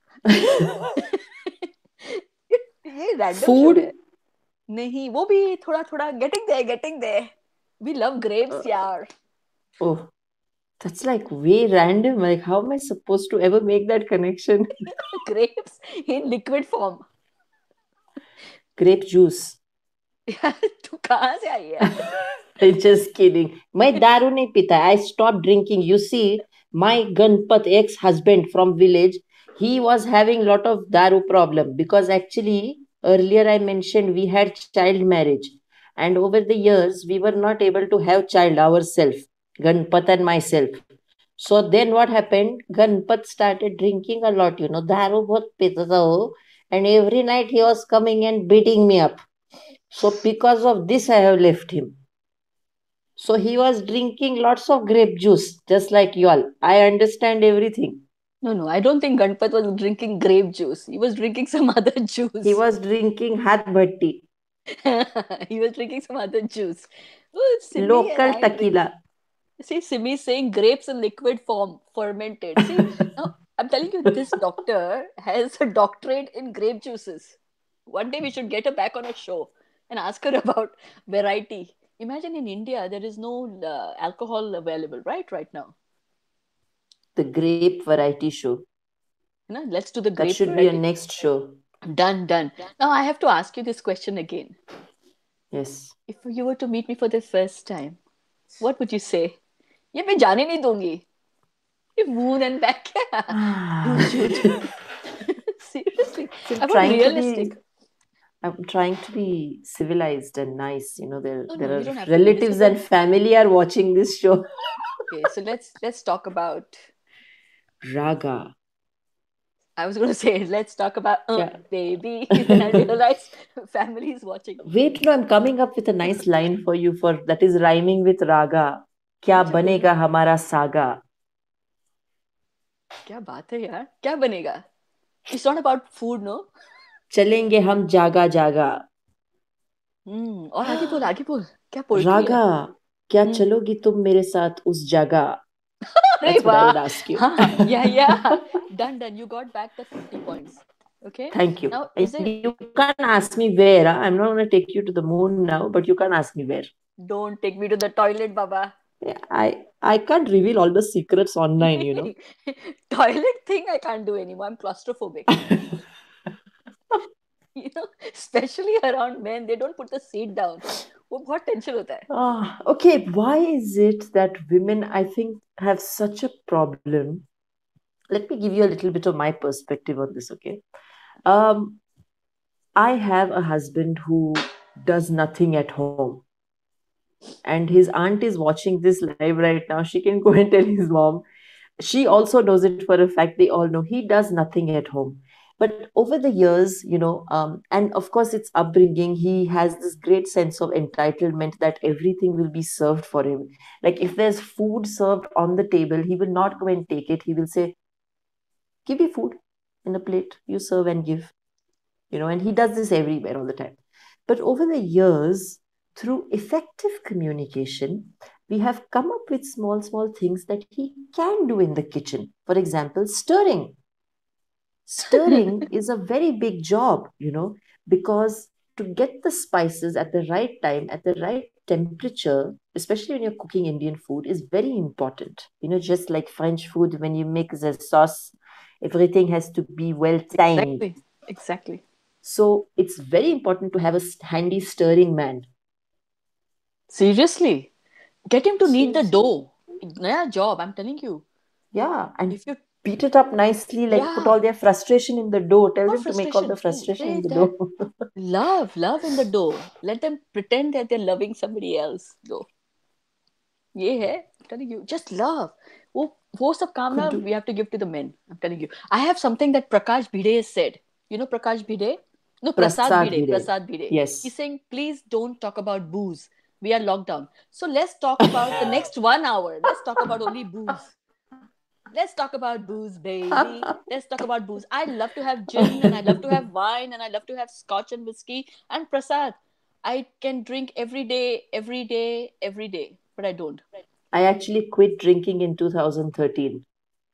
ये random Food? show है. नहीं, वो भी थोड़ा थोड़ा getting there. We love grapes, yaar. Oh, that's like way random. Like, how am I supposed to ever make that connection? Grapes in liquid form. Grape juice. तू कहाँ से आई है? Just kidding. मैं दारू नहीं पीता. I stopped drinking. You see, my Ganpat ex-husband from village, he was having lot of daru problem because actually earlier I mentioned we had child marriage, and over the years we were not able to have child ourselves, Ganpat and myself. So then what happened? Ganpat started drinking a lot. दारू बहुत पीता था वो, and every night he was coming and beating me up. So because of this, I have left him. So he was drinking lots of grape juice, just like you all. I understand everything. No, I don't think Ganpat was drinking grape juice. He was drinking some other juice. He was drinking hat bhatti. He was drinking some other juice. Oh, Simi Local and I tequila. See, Simi is saying grapes in liquid form, fermented. See, now I'm telling you, this doctor has a doctorate in grape juices. One day we should get her back on a show and ask her about variety. Imagine in India, there is no alcohol available, right now. The grape variety show. Let's do the That grape should be a variety. next show. Done, done. Now I have to ask you this question again. Yes. If you were to meet me for the first time, what would you say? ये मैं जाने नहीं दूंगी. You moon and back. Shoot, shoot. Seriously, So I want trying to be realistic. I'm trying to be civilized and nice. You know, there No, no, there you are don't have to be. This relatives was a and family are watching this show. okay. So let's talk about. Raga. I was going to say let's talk about Yeah. baby. Then I realized family is watching. Wait, no, I'm coming up with a nice line for you for that is rhyming with raga. क्या अच्छा बोलो. बनेगा हमारा saga? क्या बात है यार? क्या बनेगा? It's not about food, no? चलेंगे हम जागा जागा. और आगे बोल. क्या पोइट्री है? रागा, क्या हम्म. चलोगी तुम मेरे साथ उस जगह? अरे That's what I वाह. would ask you. हाँ, yeah. Done. You got back the 50 points. Okay. Thank you. Now, is And it? you can't ask me where. I'm not going to take you to the moon now, but you can't ask me where. Don't take me to the toilet, Baba. Yeah, I can't reveal all the secrets online, you know. Toilet thing I can't do anymore. I'm claustrophobic. Especially around men, they don't put the seat down. वो बहुत tension होता है. Okay, why is it that women, I think, have such a problem? Let me give you a little bit of my perspective on this, okay? Um, I have a husband who does nothing at home, and his aunt is watching this live right now. She can go and tell his mom. She also knows it for a fact. They all know he does nothing at home. But over the years, and of course, it's upbringing. He has this great sense of entitlement that everything will be served for him. Like if there's food served on the table, he will not go and take it. He will say, "Give me food in a plate. You serve and give." And he does this everywhere all the time. But over the years, through effective communication, we have come up with small things that he can do in the kitchen. For example, stirring. Stirring is a very big job, because to get the spices at the right time, at the right temperature, especially when you're cooking Indian food, is very important. Just like French food, when you make the sauce, everything has to be well timed. Exactly. So it's very important to have a handy stirring man. Seriously, get him to knead the dough. Naya job, I'm telling you. Yeah, and If you, beat it up nicely, like put yeah, all their frustration in the dough. Tell not them to make all the frustration. frustration in Say the that dough. love in the dough. Let them pretend that they're loving somebody else. Dough. ये है. I'm telling you, just love. वो सब काम ना Could do. we have to give to the men. I'm telling you. I have something that Prakash Bhide has said. You know Prakash Bhide? No, Prasad Prasad Bhide. Bhide. Prasad Bhide. Yes. He's saying, please don't talk about booze. We are locked down. So let's talk about the next 1 hour. Let's talk about only booze. Let's talk about booze, baby. Let's talk about booze. I love to have gin and I love to have wine and I love to have scotch and whiskey and Prasad. I can drink every day, but I don't. I actually quit drinking in 2013.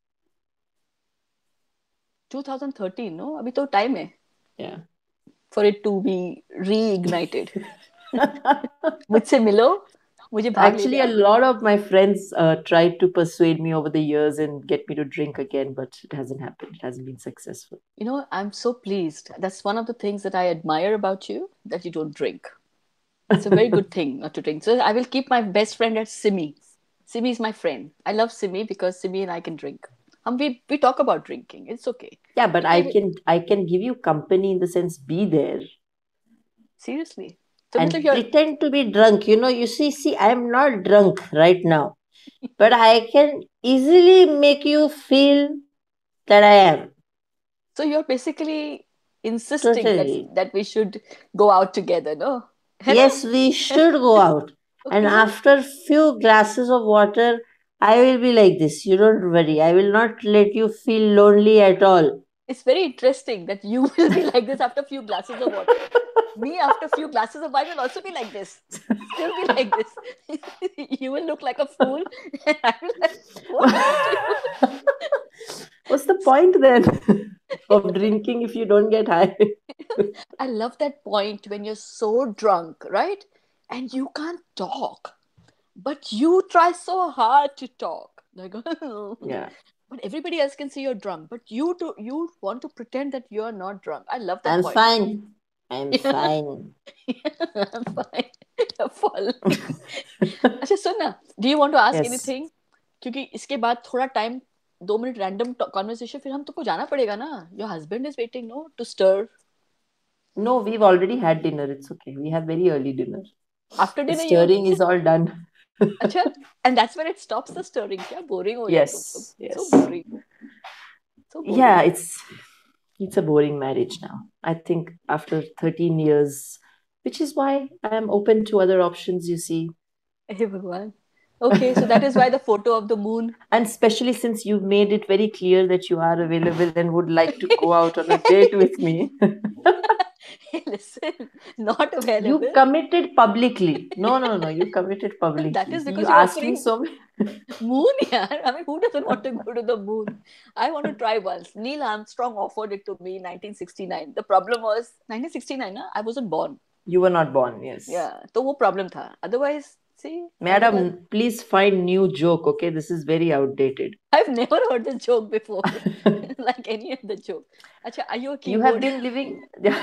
2013, no? अभी तो time है Yeah. for it to be reignited. मुझसे मिलो, मुझे भाग ले Actually, a जाओ. lot of my friends tried to persuade me over the years and get me to drink again, but it hasn't happened. It hasn't been successful. I'm so pleased. That's one of the things that I admire about you, that you don't drink. It's a very good thing not to drink. So I will keep my best friend as Simi. Simi is my friend. I love Simi because Simi and I can drink. We talk about drinking. It's okay. Yeah, but I can give you company in the sense be there Seriously. So and मतलब you're pretend to be drunk. You see, I'm not drunk right now, but I can easily make you feel that I am. so you're basically insisting that Totally. that we should go out together, no? है ना? Yes, we should go out. And Okay. after few glasses of water, I will be like this. You don't worry. I will not let you feel lonely at all. It's very interesting that you will be like this after a few glasses of water. Me, after a few glasses of wine, will also be like this. Still be like this. You will look like a fool, and I will like, what happened to you? What's the point then of drinking if you don't get high? I love that point when you're so drunk, right? And you can't talk, but you try so hard to talk. Like, Yeah. But everybody else can see you're drunk. But you want to pretend that you're not drunk. I love that I'm point. fine. I'm Yeah, fine. I'm fine. You're falling. अच्छा सुन ना, do you want to ask Yes. anything? क्योंकि इसके बाद थोड़ा time, 2 minute random conversation, फिर हम तुमको जाना पड़ेगा ना. Your husband is waiting, no, to stir. No, we've already had dinner. It's okay. We have very early dinner. After The dinner you stirring is all done. अच्छा, and that's when it stops the stirring. क्या boring हो यार तुम लोग. Yes, So yes. boring, so Yeah, boring. it's a boring marriage now. I think after 13 years, which is why I am open to other options, you see. हे भगवान. Okay, so that is why the photo of the moon. And especially since you've made it very clear that you are available and would like to go out on a date with me. Hey, listen, not You available. committed publicly. No, no, no. You committed That publicly. is See, you because you're asked me offering so many. moon, yaar. I mean, who doesn't want to go to the moon? I want to try once. Neil Armstrong offered it to me in 1969. The problem was 1969, na? I wasn't born. You were not born, yes. Yeah, तो वो problem था. Otherwise, see, all the best. Madam, please find new joke, okay? This is very outdated. I've never heard the joke before, like any other joke. Acha, are you a You have keyboard? been living.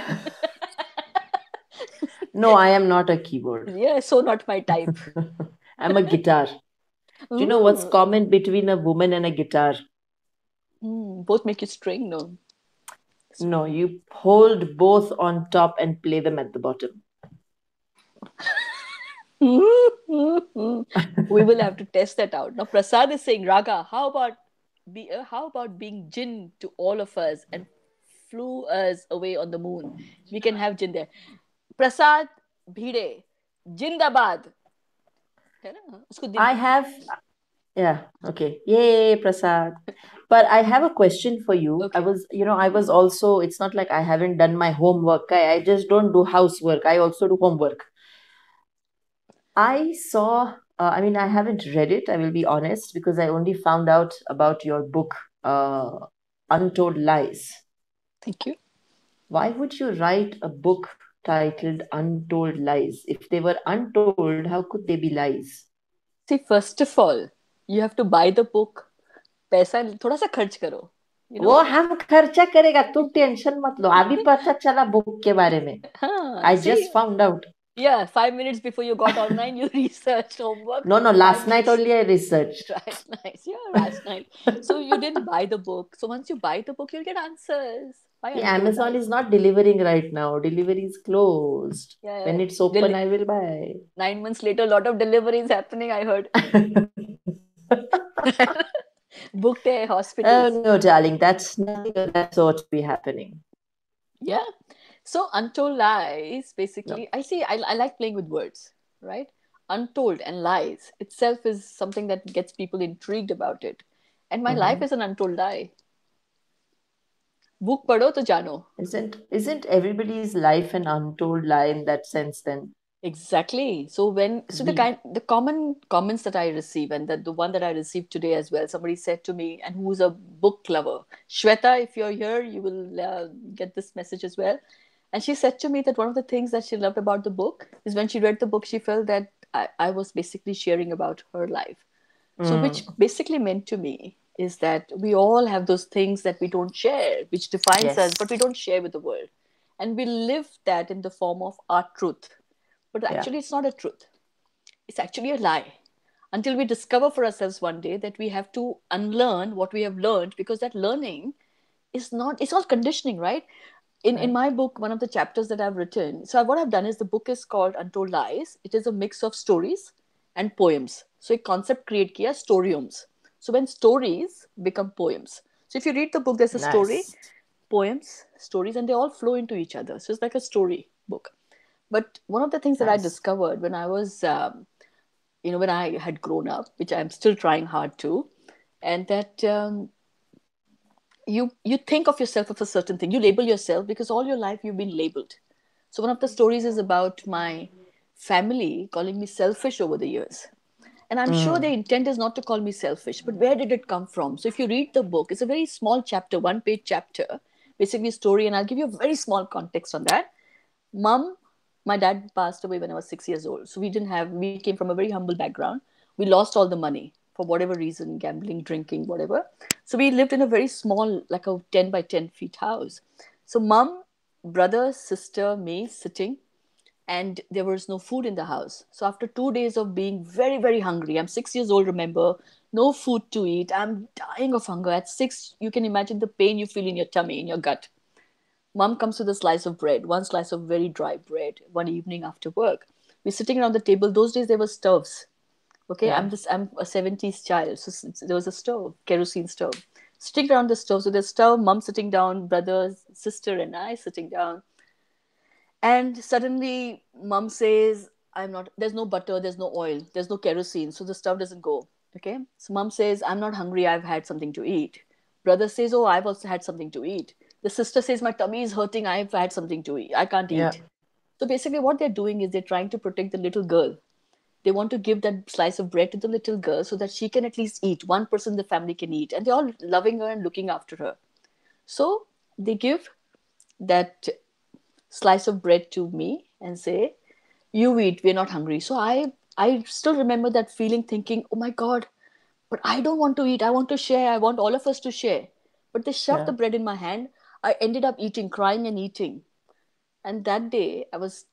No, I am not a keyboard. Yeah, so not my type. I'm a guitar. Do you know what's Ooh. common between a woman and a guitar? Both make you string, no? No, you hold both on top and play them at the bottom. We will have to test that out. Now, Prasad is saying, Raga, how about being jinn to all of us and flew us away on the moon? We can have jinn there. Prasad Bhide, Jindabad. है ना? उसको I have, yeah, okay. Yay, Prasad. But I have a question for you. Okay. I was also, it's not like I haven't done my homework. I just don't do housework. I also do homework. I saw, I mean, I haven't read it, I will be honest, because I only found out about your book, Untold Lies. Thank you. Why would you write a book titled Untold Lies? If they were untold, how could they be lies? See, first of all, you have to buy the book. पैसा थोड़ा सा खर्च करो. You वो know? हम खर्चा करेगा तुम टेंशन मत लो अभी पता चला बुक के बारे में हाँ, I see, just found out. yeah, 5 minutes before you got online, you researched homework. No, Five last night minutes. only I researched. Right, nice. Yeah, last night. So you didn't buy the book. So once you buy the book, you'll get answers. Why The untold Amazon lies? is not delivering right now. Delivery is closed. Yeah, When yeah. it's open, I will buy. 9 months later, a lot of deliveries happening, I heard. Booked a Oh hospitals. no, darling, that's nothing of that sort to be happening. Yeah. So untold lies, No. basically, I like playing with words, right? Untold and lies itself is something that gets people intrigued about it. And my life is an untold lie. Book पढ़ो तो जानो. Isn't everybody's life an untold lie in that sense then? Exactly. So the common comments that I receive, and the one that I received today as well, somebody said to me, and who's a book lover, Shweta, if you're here, you will get this message as well. And she said to me that one of the things that she loved about the book is when she read the book, she felt that I was basically sharing about her life. So, which basically meant to me is that we all have those things that we don't share, which defines us, but we Yes. don't share with the world. And we live that in the form of our truth. But Yeah. actually, it's not a truth, it's actually a lie. Until we discover for ourselves one day that we have to unlearn what we have learned, because that learning is not, it's all conditioning, right? In Right. my book, one of the chapters that I've written, so what I've done is the book is called Untold Lies. It is a mix of stories and poems. So a concept create kiya storyoms. So when stories become poems. So if you read the book, there's a story, Nice. poems, stories, and they all flow into each other. So it's like a story book. But one of the things that I Nice. discovered when I was, when I had grown up, which I'm still trying hard to, and that you think of yourself as a certain thing. You label yourself because all your life you've been labeled. So one of the stories is about my family calling me selfish over the years. And I'm sure their intent is not to call me selfish, but where did it come from? So if you read the book, it's a very small chapter, 1 page chapter, basically a story, and I'll give you a very small context on that. Mom, my dad passed away when I was 6 years old. So we came from a very humble background. We lost all the money. for whatever reason, gambling, drinking, whatever. So we lived in a very small, like a 10 by 10 feet house. So mom, brother, sister, me sitting, and there was no food in the house. So after 2 days of being very, very hungry, I'm 6 years old, remember, no food to eat. I'm dying of hunger. At 6, you can imagine the pain you feel in your tummy, in your gut. Mom comes with a slice of bread, one slice of very dry bread, one evening after work. We're sitting around the table. Those days there were stoves. Okay, Yeah. I'm a 70s child, so there was a stove, kerosene stove. Sitting around the stove, so there's stove, mom sitting down, brother, sister, and I sitting down. And suddenly, mom says, I'm not, there's no butter, there's no oil, there's no kerosene, so the stove doesn't go. Okay. So mom says, I'm not hungry, I've had something to eat. Brother says, oh, I've also had something to eat. The sister says, my tummy is hurting, I've had something to eat. I can't Yeah. eat. So basically, what they're doing is they're trying to protect the little girl. They want to give that slice of bread to the little girl so that she can at least eat. One person in the family can eat. And they're all loving her and looking after her. So they give that slice of bread to me and say, you eat, we're not hungry. So I still remember that feeling, thinking, oh my God, but I don't want to eat. I want to share. I want all of us to share. But they shoved the Yeah. bread in my hand. I ended up eating, crying and eating. And that day I was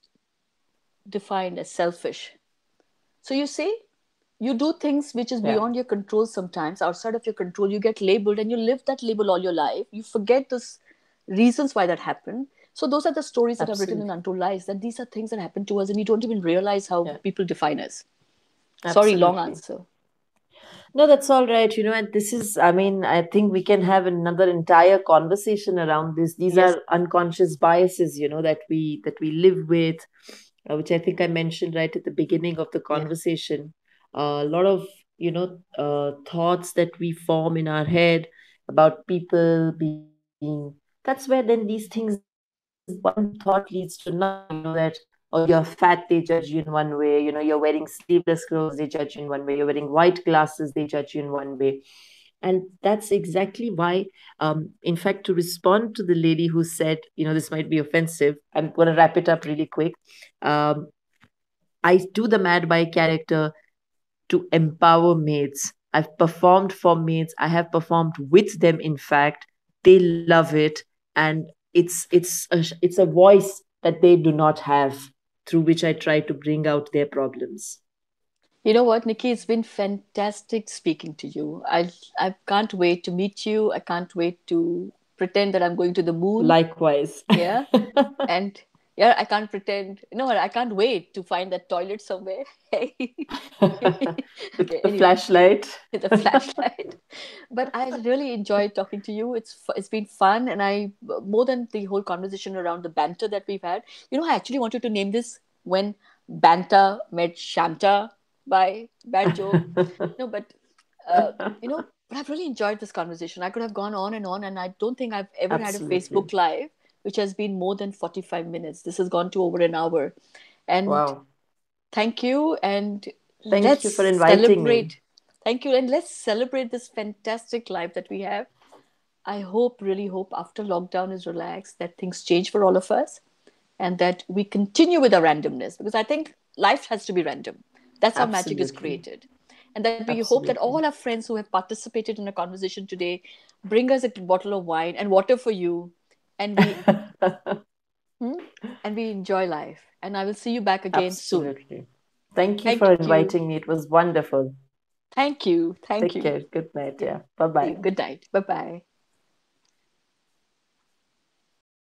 defined as selfish. So you see, you do things which is Yeah. beyond your control sometimes, outside of your control. You get labeled and you live that label all your life. You forget those reasons why that happened. So those are the stories that I've written in Absolutely. Untold Lies, that these are things that happen to us and we don't even realize how Yeah. people define us. Sorry, long Absolutely. answer. No, that's all right. And this is, I mean, I think we can have another entire conversation around this. These Yes. are unconscious biases, that we live with, which I think I mentioned right at the beginning of the Yeah. conversation. A lot of, thoughts that we form in our head about people being. That's where then these things, one thought leads to another. That, oh, you're fat, they judge you in one way. You're wearing sleeveless clothes, they judge you in one way. You're wearing white glasses, they judge you in one way. And that's exactly why, in fact, to respond to the lady who said, this might be offensive, I'm going to wrap it up really quick. um, I do the Mad by character to empower maids. I've performed for maids, I have performed with them, in fact. They love it, and it's a voice that they do not have, through which I try to bring out their problems. You know what, Nikki? It's been fantastic speaking to you. I can't wait to meet you. I can't wait to pretend that I'm going to the moon. Likewise. Yeah. And yeah, I can't pretend. No, I can't wait to find that toilet somewhere. With Okay, the anyway, flashlight. with a flashlight. But I really enjoyed talking to you. It's been fun, and I, more than the whole conversation around the banter that we've had. I actually wanted to name this When Banter Met Shanta by Bad Joke. No, but uh, but I've really enjoyed this conversation. I could have gone on, and I don't think I've ever had a Absolutely. Facebook Live which has been more than 45 minutes. This has gone to over an hour. And Wow. thank you. And Thank let's you for inviting me. celebrate. Thank you. And let's celebrate this fantastic life that we have. I hope, really hope, after lockdown is relaxed, that things change for all of us and that we continue with our randomness, because I think life has to be random. That's how magic is Absolutely. created. And that we hope that Absolutely. all our friends who have participated in a conversation today bring us a bottle of wine and water for you, and hmm, we enjoy life. And I will see you back again soon. Absolutely. Thank you for Thank you. inviting me. It was wonderful. Thank you. Thank Take you. care. Good night. Yeah. Yeah. Bye See you. bye. Good night. Bye bye.